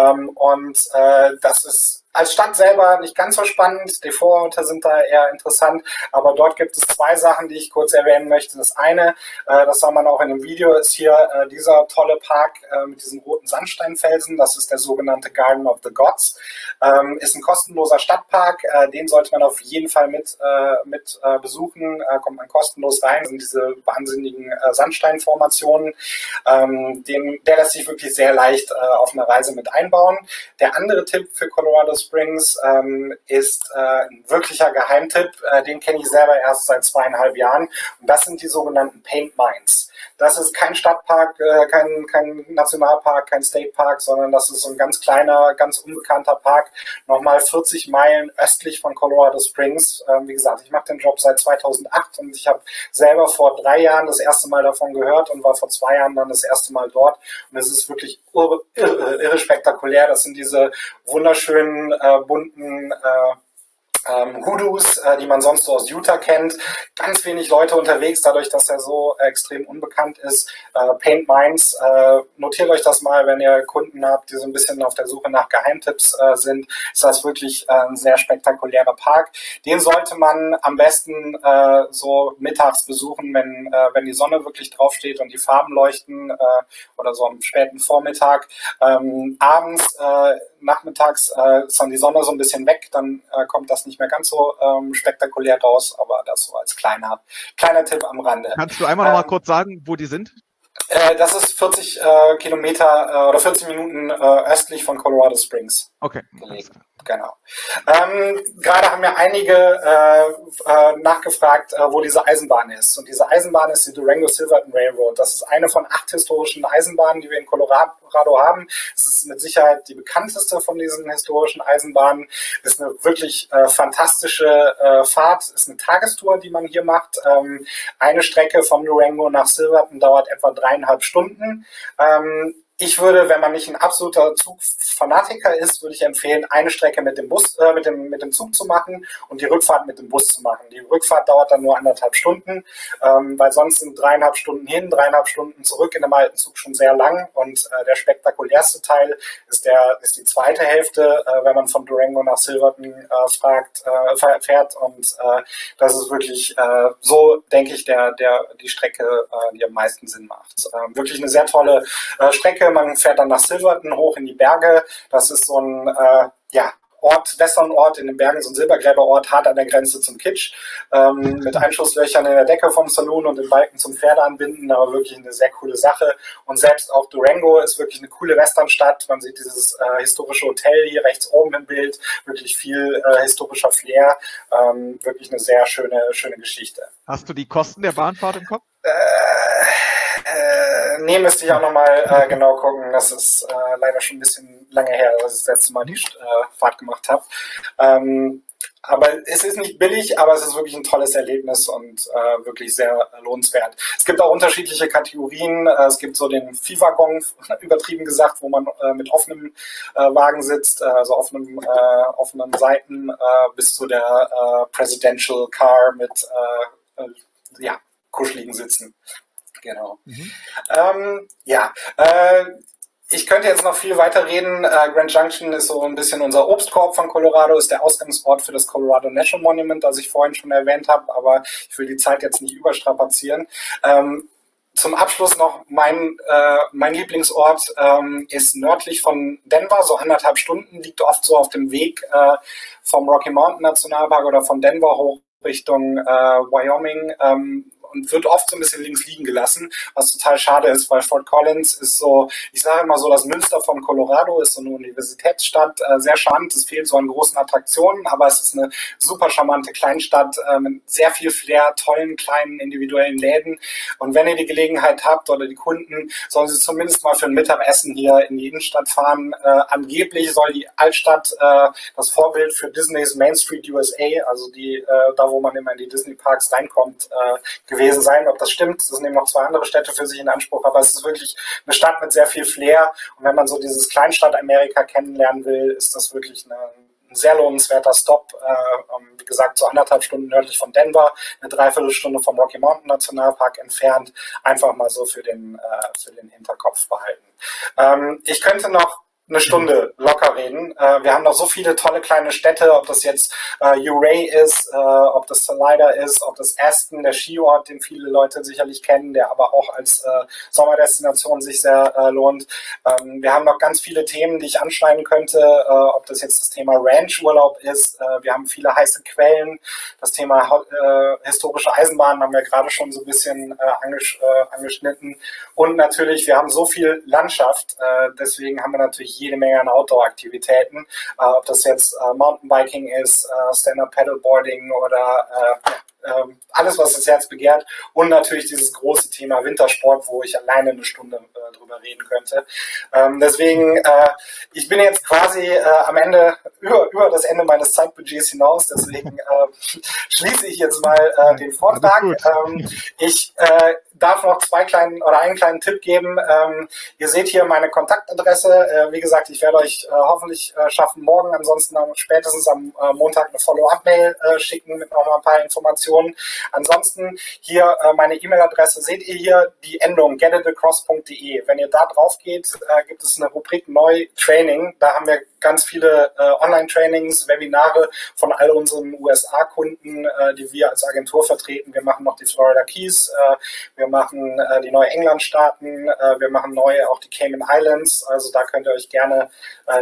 Speaker 2: Das ist als Stadt selber nicht ganz so spannend. Die Vororte sind da eher interessant, aber dort gibt es 2 Sachen, die ich kurz erwähnen möchte. Das eine, das sah man auch in dem Video, ist hier dieser tolle Park mit diesen roten Sandsteinfelsen. Das ist der sogenannte Garden of the Gods. Ist ein kostenloser Stadtpark. Den sollte man auf jeden Fall mit besuchen. Kommt man kostenlos rein. Das sind diese wahnsinnigen Sandsteinformationen. Der lässt sich wirklich sehr leicht auf eine Reise mit einbauen. Der andere Tipp für Colorado Springs ist ein wirklicher Geheimtipp. Den kenne ich selber erst seit 2,5 Jahren. Und das sind die sogenannten Paint Mines. Das ist kein Stadtpark, kein Nationalpark, kein State Park, sondern das ist so ein ganz kleiner, ganz unbekannter Park, nochmal 40 Meilen östlich von Colorado Springs. Wie gesagt, ich mache den Job seit 2008 und ich habe selber vor 3 Jahren das erste Mal davon gehört und war vor 2 Jahren dann das erste Mal dort. Und es ist wirklich irre spektakulär. Das sind diese wunderschönen, bunten Hoodoos, die man sonst so aus Utah kennt. Ganz wenig Leute unterwegs, dadurch, dass er so extrem unbekannt ist. Paint Mines, notiert euch das mal, wenn ihr Kunden habt, die so ein bisschen auf der Suche nach Geheimtipps sind. Ist das wirklich ein sehr spektakulärer Park. Den sollte man am besten so mittags besuchen, wenn die Sonne wirklich draufsteht und die Farben leuchten oder so am späten Vormittag. Abends, nachmittags ist dann die Sonne so ein bisschen weg, dann kommt das nicht mehr ganz so spektakulär raus, aber das so als kleiner Tipp am Rande.
Speaker 1: Kannst du einmal noch mal kurz sagen, wo die sind?
Speaker 2: Das ist 40 Kilometer oder 40 Minuten östlich von Colorado Springs.
Speaker 1: Okay.
Speaker 2: Gelegen. Genau. Gerade haben ja einige nachgefragt, wo diese Eisenbahn ist. Und diese Eisenbahn ist die Durango-Silverton Railroad. Das ist eine von 8 historischen Eisenbahnen, die wir in Colorado haben. Es ist mit Sicherheit die bekannteste von diesen historischen Eisenbahnen. Ist eine wirklich fantastische Fahrt. Ist eine Tagestour, die man hier macht. Eine Strecke von Durango nach Silverton dauert etwa 3,5 Stunden. Ich würde, wenn man nicht ein absoluter Zugfanatiker ist, würde ich empfehlen, eine Strecke mit dem Bus, mit dem Zug zu machen und die Rückfahrt mit dem Bus zu machen. Die Rückfahrt dauert dann nur 1,5 Stunden, weil sonst sind 3,5 Stunden hin, 3,5 Stunden zurück in dem alten Zug schon sehr lang. Und der spektakulärste Teil ist die zweite Hälfte, wenn man von Durango nach Silverton fährt. Und das ist wirklich so, denke ich, die Strecke, die am meisten Sinn macht. Wirklich eine sehr tolle Strecke. Man fährt dann nach Silverton hoch in die Berge. Das ist so ein Westernort in den Bergen, so ein Silbergräberort, hart an der Grenze zum Kitsch, mit Einschusslöchern in der Decke vom Saloon und den Balken zum Pferde anbinden, aber wirklich eine sehr coole Sache. Und selbst auch Durango ist wirklich eine coole Westernstadt. Man sieht dieses historische Hotel hier rechts oben im Bild, wirklich viel historischer Flair, wirklich eine sehr schöne Geschichte.
Speaker 1: Hast du die Kosten der Bahnfahrt im Kopf?
Speaker 2: Nee, müsste ich auch nochmal genau gucken. Das ist leider schon ein bisschen lange her, dass ich das letzte Mal die Fahrt gemacht habe. Aber es ist nicht billig, aber es ist wirklich ein tolles Erlebnis und wirklich sehr lohnenswert. Es gibt auch unterschiedliche Kategorien. Es gibt so den Viehwaggon, übertrieben gesagt, wo man mit offenem Wagen sitzt, also offenen Seiten, bis zu der Presidential Car mit kuscheligen Sitzen. Genau. Ich könnte jetzt noch viel weiter reden. Grand Junction ist so ein bisschen unser Obstkorb von Colorado, ist der Ausgangsort für das Colorado National Monument, das ich vorhin schon erwähnt habe, aber ich will die Zeit jetzt nicht überstrapazieren. zum Abschluss noch mein Lieblingsort ist nördlich von Denver, so 1,5 Stunden, liegt oft so auf dem Weg vom Rocky Mountain Nationalpark oder von Denver hoch Richtung Wyoming. Und wird oft so ein bisschen links liegen gelassen, was total schade ist, weil Fort Collins ist so, ich sage immer so, das Münster von Colorado, ist so eine Universitätsstadt, sehr charmant, es fehlt so an großen Attraktionen, aber es ist eine super charmante Kleinstadt mit sehr viel Flair, tollen kleinen individuellen Läden, und wenn ihr die Gelegenheit habt oder die Kunden, sollen sie zumindest mal für ein Mittagessen hier in die Innenstadt fahren. Angeblich soll die Altstadt das Vorbild für Disneys Main Street USA, also die da, wo man immer in die Disney Parks reinkommt, gewesen sein. Ob das stimmt, das nehmen noch 2 andere Städte für sich in Anspruch, aber es ist wirklich eine Stadt mit sehr viel Flair, und wenn man so dieses Kleinstadt-Amerika kennenlernen will, ist das wirklich ein sehr lohnenswerter Stop. Wie gesagt, so 1,5 Stunden nördlich von Denver, eine Dreiviertelstunde vom Rocky Mountain Nationalpark entfernt, einfach mal so für den Hinterkopf behalten. Ich könnte noch eine Stunde locker reden. Wir haben noch so viele tolle kleine Städte, ob das jetzt Ouray ist, ob das Salida ist, ob das Aston, der Skiort, den viele Leute sicherlich kennen, der aber auch als Sommerdestination sich sehr lohnt. Wir haben noch ganz viele Themen, die ich anschneiden könnte, ob das jetzt das Thema Ranchurlaub ist. Wir haben viele heiße Quellen. Das Thema historische Eisenbahnen haben wir gerade schon so ein bisschen angeschnitten. Und natürlich, wir haben so viel Landschaft, deswegen haben wir natürlich jede Menge an Outdoor-Aktivitäten, ob das jetzt Mountainbiking ist, Stand-Up-Paddleboarding oder alles, was das Herz begehrt, und natürlich dieses große Thema Wintersport, wo ich alleine eine Stunde drüber reden könnte. Deswegen, ich bin jetzt quasi am Ende über das Ende meines Zeitbudgets hinaus, deswegen schließe ich jetzt mal den Vortrag. Ich darf noch einen kleinen Tipp geben. Ihr seht hier meine Kontaktadresse. Wie gesagt, ich werde euch hoffentlich schaffen, morgen, ansonsten spätestens am Montag eine Follow-up-Mail schicken mit noch mal ein paar Informationen. Ansonsten hier meine E-Mail-Adresse seht ihr hier, die Endung getitacross.de. Wenn ihr da drauf geht, gibt es eine Rubrik Neu Training. Da haben wir ganz viele Online-Trainings, Webinare von all unseren USA-Kunden, die wir als Agentur vertreten. Wir machen noch die Florida Keys, wir machen die Neu-England-Staaten, wir machen neu auch die Cayman Islands. Also da könnt ihr euch gerne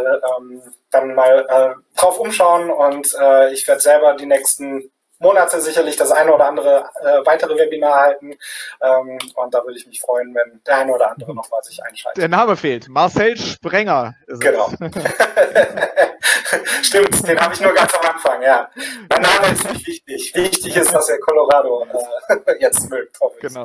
Speaker 2: dann mal drauf umschauen, und ich werde selber die nächsten Monate sicherlich das eine oder andere weitere Webinar halten, und da würde ich mich freuen, wenn der eine oder andere noch mal sich einschaltet.
Speaker 1: Der Name fehlt. Marcel Sprenger ist
Speaker 2: genau. Stimmt, den habe ich nur ganz am Anfang, ja. Mein Name ist nicht wichtig. Wichtig ist, dass ihr Colorado jetzt mögt.
Speaker 1: Genau.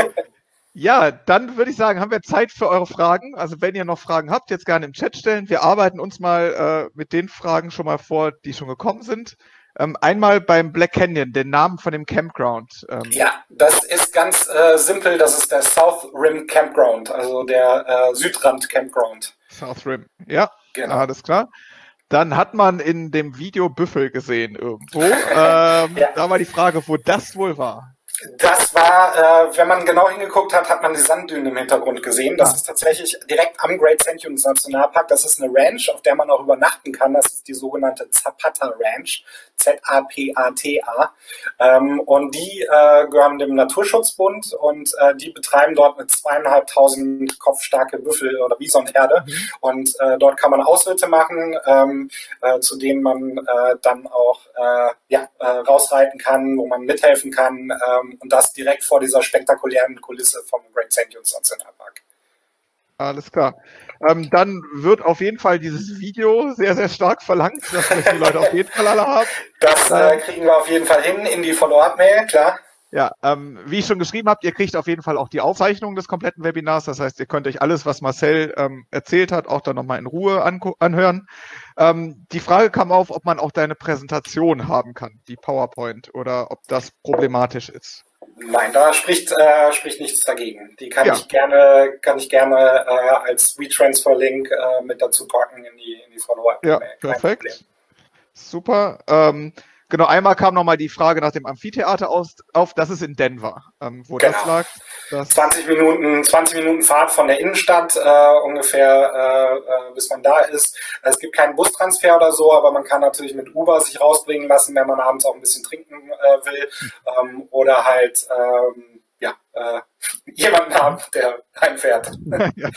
Speaker 1: Ja, dann würde ich sagen, haben wir Zeit für eure Fragen. Also wenn ihr noch Fragen habt, jetzt gerne im Chat stellen. Wir arbeiten uns mal mit den Fragen schon mal vor, die schon gekommen sind. Einmal beim Black Canyon, den Namen von dem Campground.
Speaker 2: Ja, das ist ganz simpel. Das ist der South Rim Campground, also der Südrand Campground.
Speaker 1: South Rim, ja,
Speaker 2: genau.
Speaker 1: Alles klar. Dann hat man in dem Video Büffel gesehen irgendwo. Ja. Da war die Frage, wo das wohl war.
Speaker 2: Das war, wenn man genau hingeguckt hat, hat man die Sanddünen im Hintergrund gesehen. Das ist tatsächlich direkt am Great Sand Dunes Nationalpark. Das ist eine Ranch, auf der man auch übernachten kann. Das ist die sogenannte Zapata Ranch, Z-A-P-A-T-A. Und die gehören dem Naturschutzbund, und die betreiben dort eine 2.500 kopfstarke Büffel- oder Bisonherde. Und dort kann man Ausritte machen, zu denen man dann auch rausreiten kann, wo man mithelfen kann. Und das direkt vor dieser spektakulären Kulisse vom Great Sand Dunes Nationalpark.
Speaker 1: Alles klar. Dann wird auf jeden Fall dieses Video sehr, sehr stark verlangt, dass wir die Leute auf jeden Fall alle haben.
Speaker 2: Das kriegen wir auf jeden Fall hin in die Follow-up-Mail, klar.
Speaker 1: Ja, wie ich schon geschrieben habe, ihr kriegt auf jeden Fall auch die Aufzeichnung des kompletten Webinars. Das heißt, ihr könnt euch alles, was Marcel erzählt hat, auch dann nochmal in Ruhe anhören. Die Frage kam auf, ob man auch deine Präsentation haben kann, die PowerPoint, oder ob das problematisch ist.
Speaker 2: Nein, da spricht nichts dagegen. Die kann ich gerne als WeTransfer-Link mit dazu packen in die Follow-up-Mail.
Speaker 1: Ja, perfekt. Super. Genau, einmal kam nochmal die Frage nach dem Amphitheater auf. Das ist in Denver. Wo das lag?
Speaker 2: 20 Minuten Fahrt von der Innenstadt ungefähr, bis man da ist. Es gibt keinen Bustransfer oder so, aber man kann natürlich mit Uber sich rausbringen lassen, wenn man abends auch ein bisschen trinken will. Oder halt jemanden haben, der einfährt.
Speaker 1: Ja,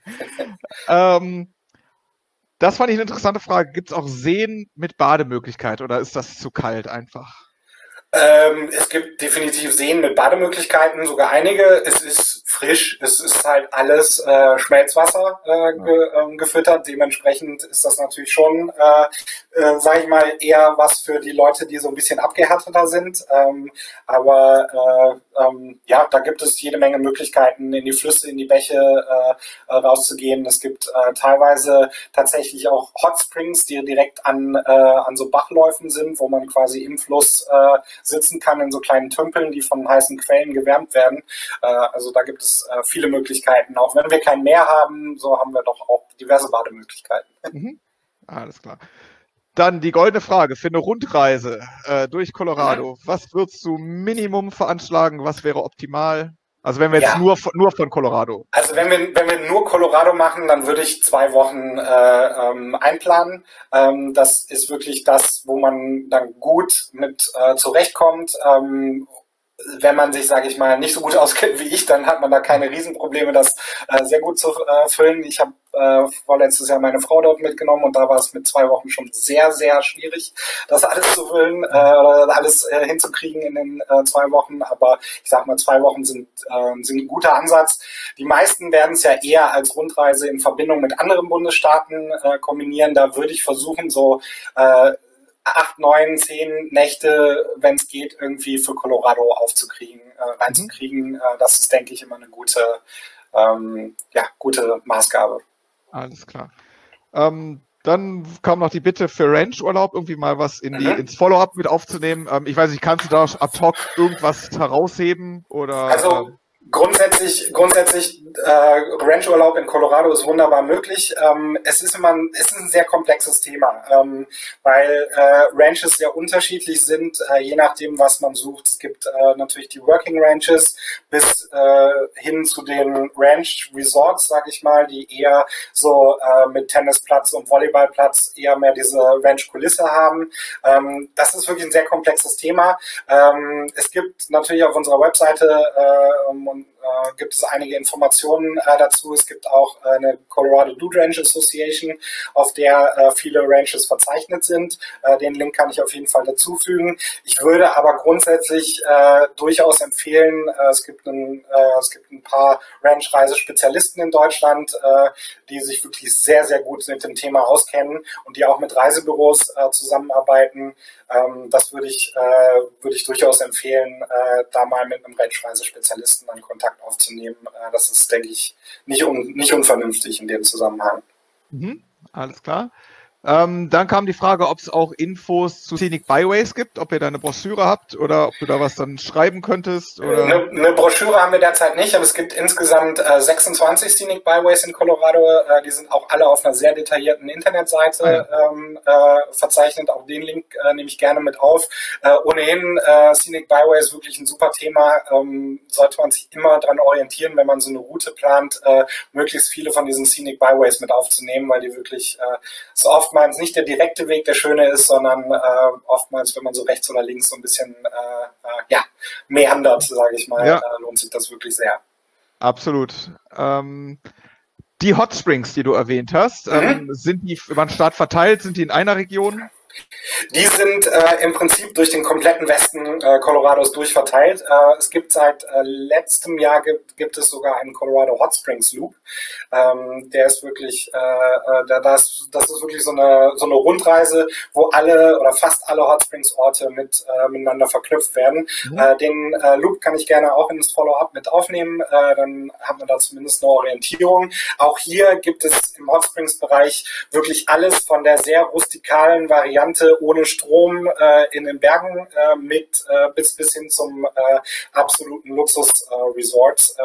Speaker 1: das fand ich eine interessante Frage. Gibt es auch Seen mit Bademöglichkeit oder ist das zu kalt einfach?
Speaker 2: Es gibt definitiv Seen mit Bademöglichkeiten, sogar einige. Es ist frisch, es ist halt alles Schmelzwasser gefüttert. Dementsprechend ist das natürlich schon, sage ich mal, eher was für die Leute, die so ein bisschen abgehärteter sind. Ja, da gibt es jede Menge Möglichkeiten, in die Flüsse, in die Bäche rauszugehen. Es gibt teilweise tatsächlich auch Hot Springs, die direkt an so Bachläufen sind, wo man quasi im Fluss sitzen kann in so kleinen Tümpeln, die von heißen Quellen gewärmt werden. Also da gibt es viele Möglichkeiten. Auch wenn wir kein Meer haben, so haben wir doch auch diverse Bademöglichkeiten.
Speaker 1: Mhm. Alles klar. Dann die goldene Frage für eine Rundreise durch Colorado. Was würdest du Minimum veranschlagen? Was wäre optimal? Also wenn wir jetzt nur von Colorado.
Speaker 2: Also wenn wir nur Colorado machen, dann würde ich 2 Wochen einplanen. Das ist wirklich das, wo man dann gut mit zurechtkommt. Wenn man sich, sage ich mal, nicht so gut auskennt wie ich, dann hat man da keine Riesenprobleme, das sehr gut zu füllen. Ich habe vorletztes Jahr meine Frau dort mitgenommen und da war es mit 2 Wochen schon sehr, sehr schwierig, das alles zu füllen, alles hinzukriegen in den 2 Wochen. Aber ich sag mal, 2 Wochen sind ein guter Ansatz. Die meisten werden es ja eher als Rundreise in Verbindung mit anderen Bundesstaaten kombinieren. Da würde ich versuchen, so 8, 9, 10 Nächte, wenn es geht, irgendwie für Colorado reinzukriegen. Das ist, denke ich, immer eine gute Maßgabe.
Speaker 1: Alles klar. Dann kam noch die Bitte für Ranch-Urlaub, irgendwie mal was ins Follow-up mit aufzunehmen. Ich weiß nicht, kannst du da ad hoc irgendwas herausheben? Oder,
Speaker 2: also grundsätzlich Ranchurlaub in Colorado ist wunderbar möglich. Es ist ein sehr komplexes Thema, weil Ranches sehr unterschiedlich sind, je nachdem, was man sucht. Es gibt natürlich die Working Ranches bis hin zu den Ranch Resorts, sag ich mal, die eher so mit Tennisplatz und Volleyballplatz eher mehr diese Ranch-Kulisse haben. Das ist wirklich ein sehr komplexes Thema. Es gibt natürlich auf unserer Webseite gibt es einige Informationen dazu. Es gibt auch eine Colorado Dude Ranch Association, auf der viele Ranches verzeichnet sind. Den Link kann ich auf jeden Fall dazufügen. Ich würde aber grundsätzlich durchaus empfehlen, es gibt ein paar Ranch-Reisespezialisten in Deutschland, die sich wirklich sehr, sehr gut mit dem Thema auskennen und die auch mit Reisebüros zusammenarbeiten. Das würde ich durchaus empfehlen, da mal mit einem Ranch-Reisespezialisten einen Kontakt aufzunehmen. Das ist, denke ich, nicht unvernünftig in dem Zusammenhang.
Speaker 1: Alles klar. Dann kam die Frage, ob es auch Infos zu Scenic Byways gibt, ob ihr da eine Broschüre habt oder ob du da was dann schreiben könntest. Oder?
Speaker 2: Eine Broschüre haben wir derzeit nicht, aber es gibt insgesamt 26 Scenic Byways in Colorado. Die sind auch alle auf einer sehr detaillierten Internetseite verzeichnet. Auch den Link nehme ich gerne mit auf. Ohnehin, Scenic Byway ist wirklich ein super Thema. Sollte man sich immer daran orientieren, wenn man so eine Route plant, möglichst viele von diesen Scenic Byways mit aufzunehmen, weil die wirklich so oftmals nicht der direkte Weg der schöne ist, sondern oftmals, wenn man so rechts oder links so ein bisschen meandert, sage ich mal, lohnt sich das wirklich sehr.
Speaker 1: Absolut. Die Hot Springs, die du erwähnt hast, sind die über den Staat verteilt? Sind die in einer Region?
Speaker 2: Die sind im Prinzip durch den kompletten Westen Colorados durchverteilt. Es gibt seit letztem Jahr gibt es sogar einen Colorado Hot Springs Loop. Der ist wirklich, das ist wirklich so eine Rundreise, wo alle oder fast alle Hot Springs Orte miteinander verknüpft werden. Den Loop kann ich gerne auch ins Follow-up mit aufnehmen. Dann haben wir da zumindest eine Orientierung. Auch hier gibt es im Hot Springs Bereich wirklich alles von der sehr rustikalen Variante ohne Strom in den Bergen bis hin zum absoluten Luxus-Resort.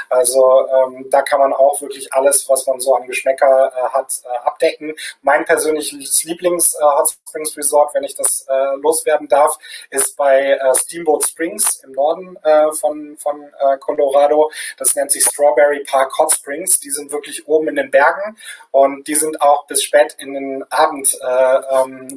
Speaker 2: Da kann man auch wirklich alles, was man so an Geschmäcker hat, abdecken. Mein persönliches Lieblings-Hot Springs Resort, wenn ich das loswerden darf, ist bei Steamboat Springs im Norden von Colorado. Das nennt sich Strawberry Park Hot Springs. Die sind wirklich oben in den Bergen und die sind auch bis spät in den Abend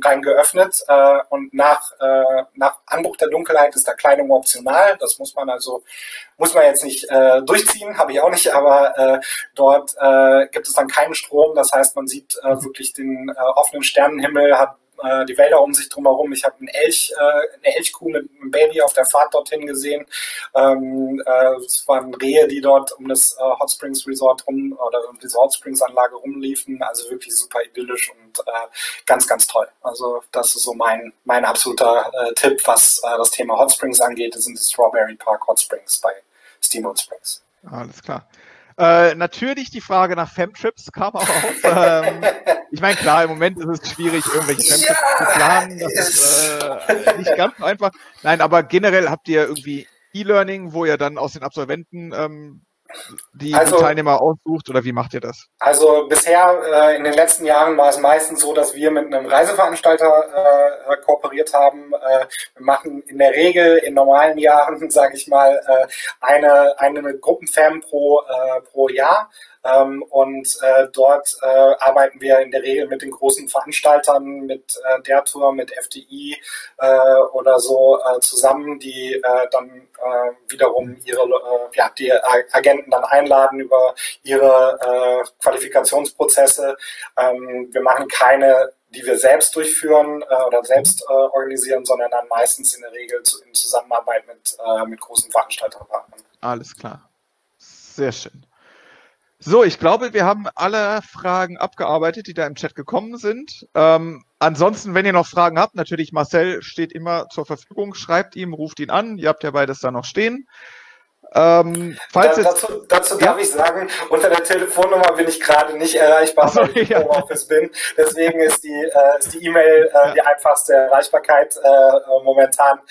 Speaker 2: Sonnenschein geöffnet und nach Anbruch der Dunkelheit ist da Kleidung optional. Das muss man jetzt nicht durchziehen, habe ich auch nicht, aber dort gibt es dann keinen Strom. Das heißt, man sieht wirklich den offenen Sternenhimmel, hat die Wälder um sich drumherum. Ich habe eine Elchkuh mit einem Baby auf der Fahrt dorthin gesehen. Es waren Rehe, die dort um das Hot Springs Resort rum oder um diese Hot Springs Anlage rumliefen. Also wirklich super idyllisch und ganz, ganz toll. Also das ist so mein absoluter Tipp, was das Thema Hot Springs angeht. Das sind die Strawberry Park Hot Springs bei Steamboat Springs.
Speaker 1: Alles klar. Natürlich die Frage nach Femtrips kam auch auf. Ich meine, klar, im Moment ist es schwierig, irgendwelche Femtrips zu planen. Das ist nicht ganz so einfach. Nein, aber generell habt ihr irgendwie E-Learning, wo ihr dann aus den Absolventen die Teilnehmer aussucht, oder wie macht ihr das?
Speaker 2: Also bisher in den letzten Jahren war es meistens so, dass wir mit einem Reiseveranstalter kooperiert haben. Wir machen in der Regel in normalen Jahren, sage ich mal, eine Gruppenfam pro Jahr. Dort arbeiten wir in der Regel mit den großen Veranstaltern, mit der Tour, mit FDI oder so zusammen, die dann wiederum die Agenten dann einladen über ihre Qualifikationsprozesse. Wir machen keine, die wir selbst durchführen oder selbst organisieren, sondern dann meistens in der Regel in Zusammenarbeit mit großen Veranstalterpartnern.
Speaker 1: Alles klar. Sehr schön. So, ich glaube, wir haben alle Fragen abgearbeitet, die da im Chat gekommen sind. Ansonsten, wenn ihr noch Fragen habt, natürlich Marcel steht immer zur Verfügung. Schreibt ihm, ruft ihn an. Ihr habt ja beides da noch stehen.
Speaker 2: Dazu darf ich sagen, unter der Telefonnummer bin ich gerade nicht erreichbar, weil ich im Homeoffice bin. Deswegen ist die E-Mail die einfachste Erreichbarkeit momentan.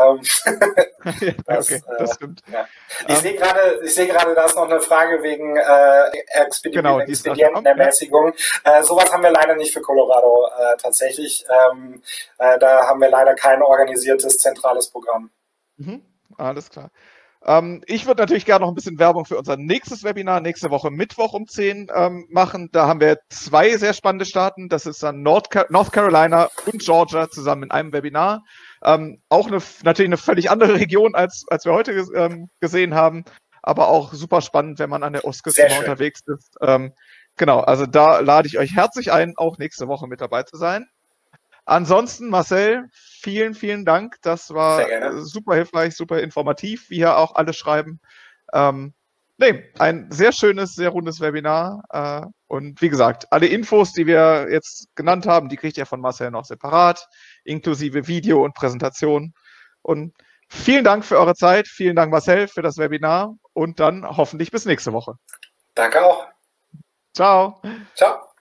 Speaker 1: Das stimmt.
Speaker 2: Ja. Ich sehe gerade, da ist noch eine Frage wegen Expedientenermäßigung. Sowas haben wir leider nicht für Colorado tatsächlich. Da haben wir leider kein organisiertes zentrales Programm.
Speaker 1: Alles klar. Ich würde natürlich gerne noch ein bisschen Werbung für unser nächstes Webinar nächste Woche Mittwoch um 10 machen. Da haben wir 2 sehr spannende Staaten. Das ist dann North Carolina und Georgia zusammen in einem Webinar. Auch natürlich eine völlig andere Region, als wir heute gesehen haben, aber auch super spannend, wenn man an der Ostküste unterwegs ist. Genau, also da lade ich euch herzlich ein, auch nächste Woche mit dabei zu sein. Ansonsten, Marcel, vielen, vielen Dank. Das war super hilfreich, super informativ, wie hier auch alle schreiben. Ein sehr schönes, sehr rundes Webinar. Und wie gesagt, alle Infos, die wir jetzt genannt haben, die kriegt ihr von Marcel noch separat, inklusive Video und Präsentation. Und vielen Dank für eure Zeit. Vielen Dank, Marcel, für das Webinar. Und dann hoffentlich bis nächste Woche.
Speaker 2: Danke auch.
Speaker 1: Ciao.
Speaker 2: Ciao.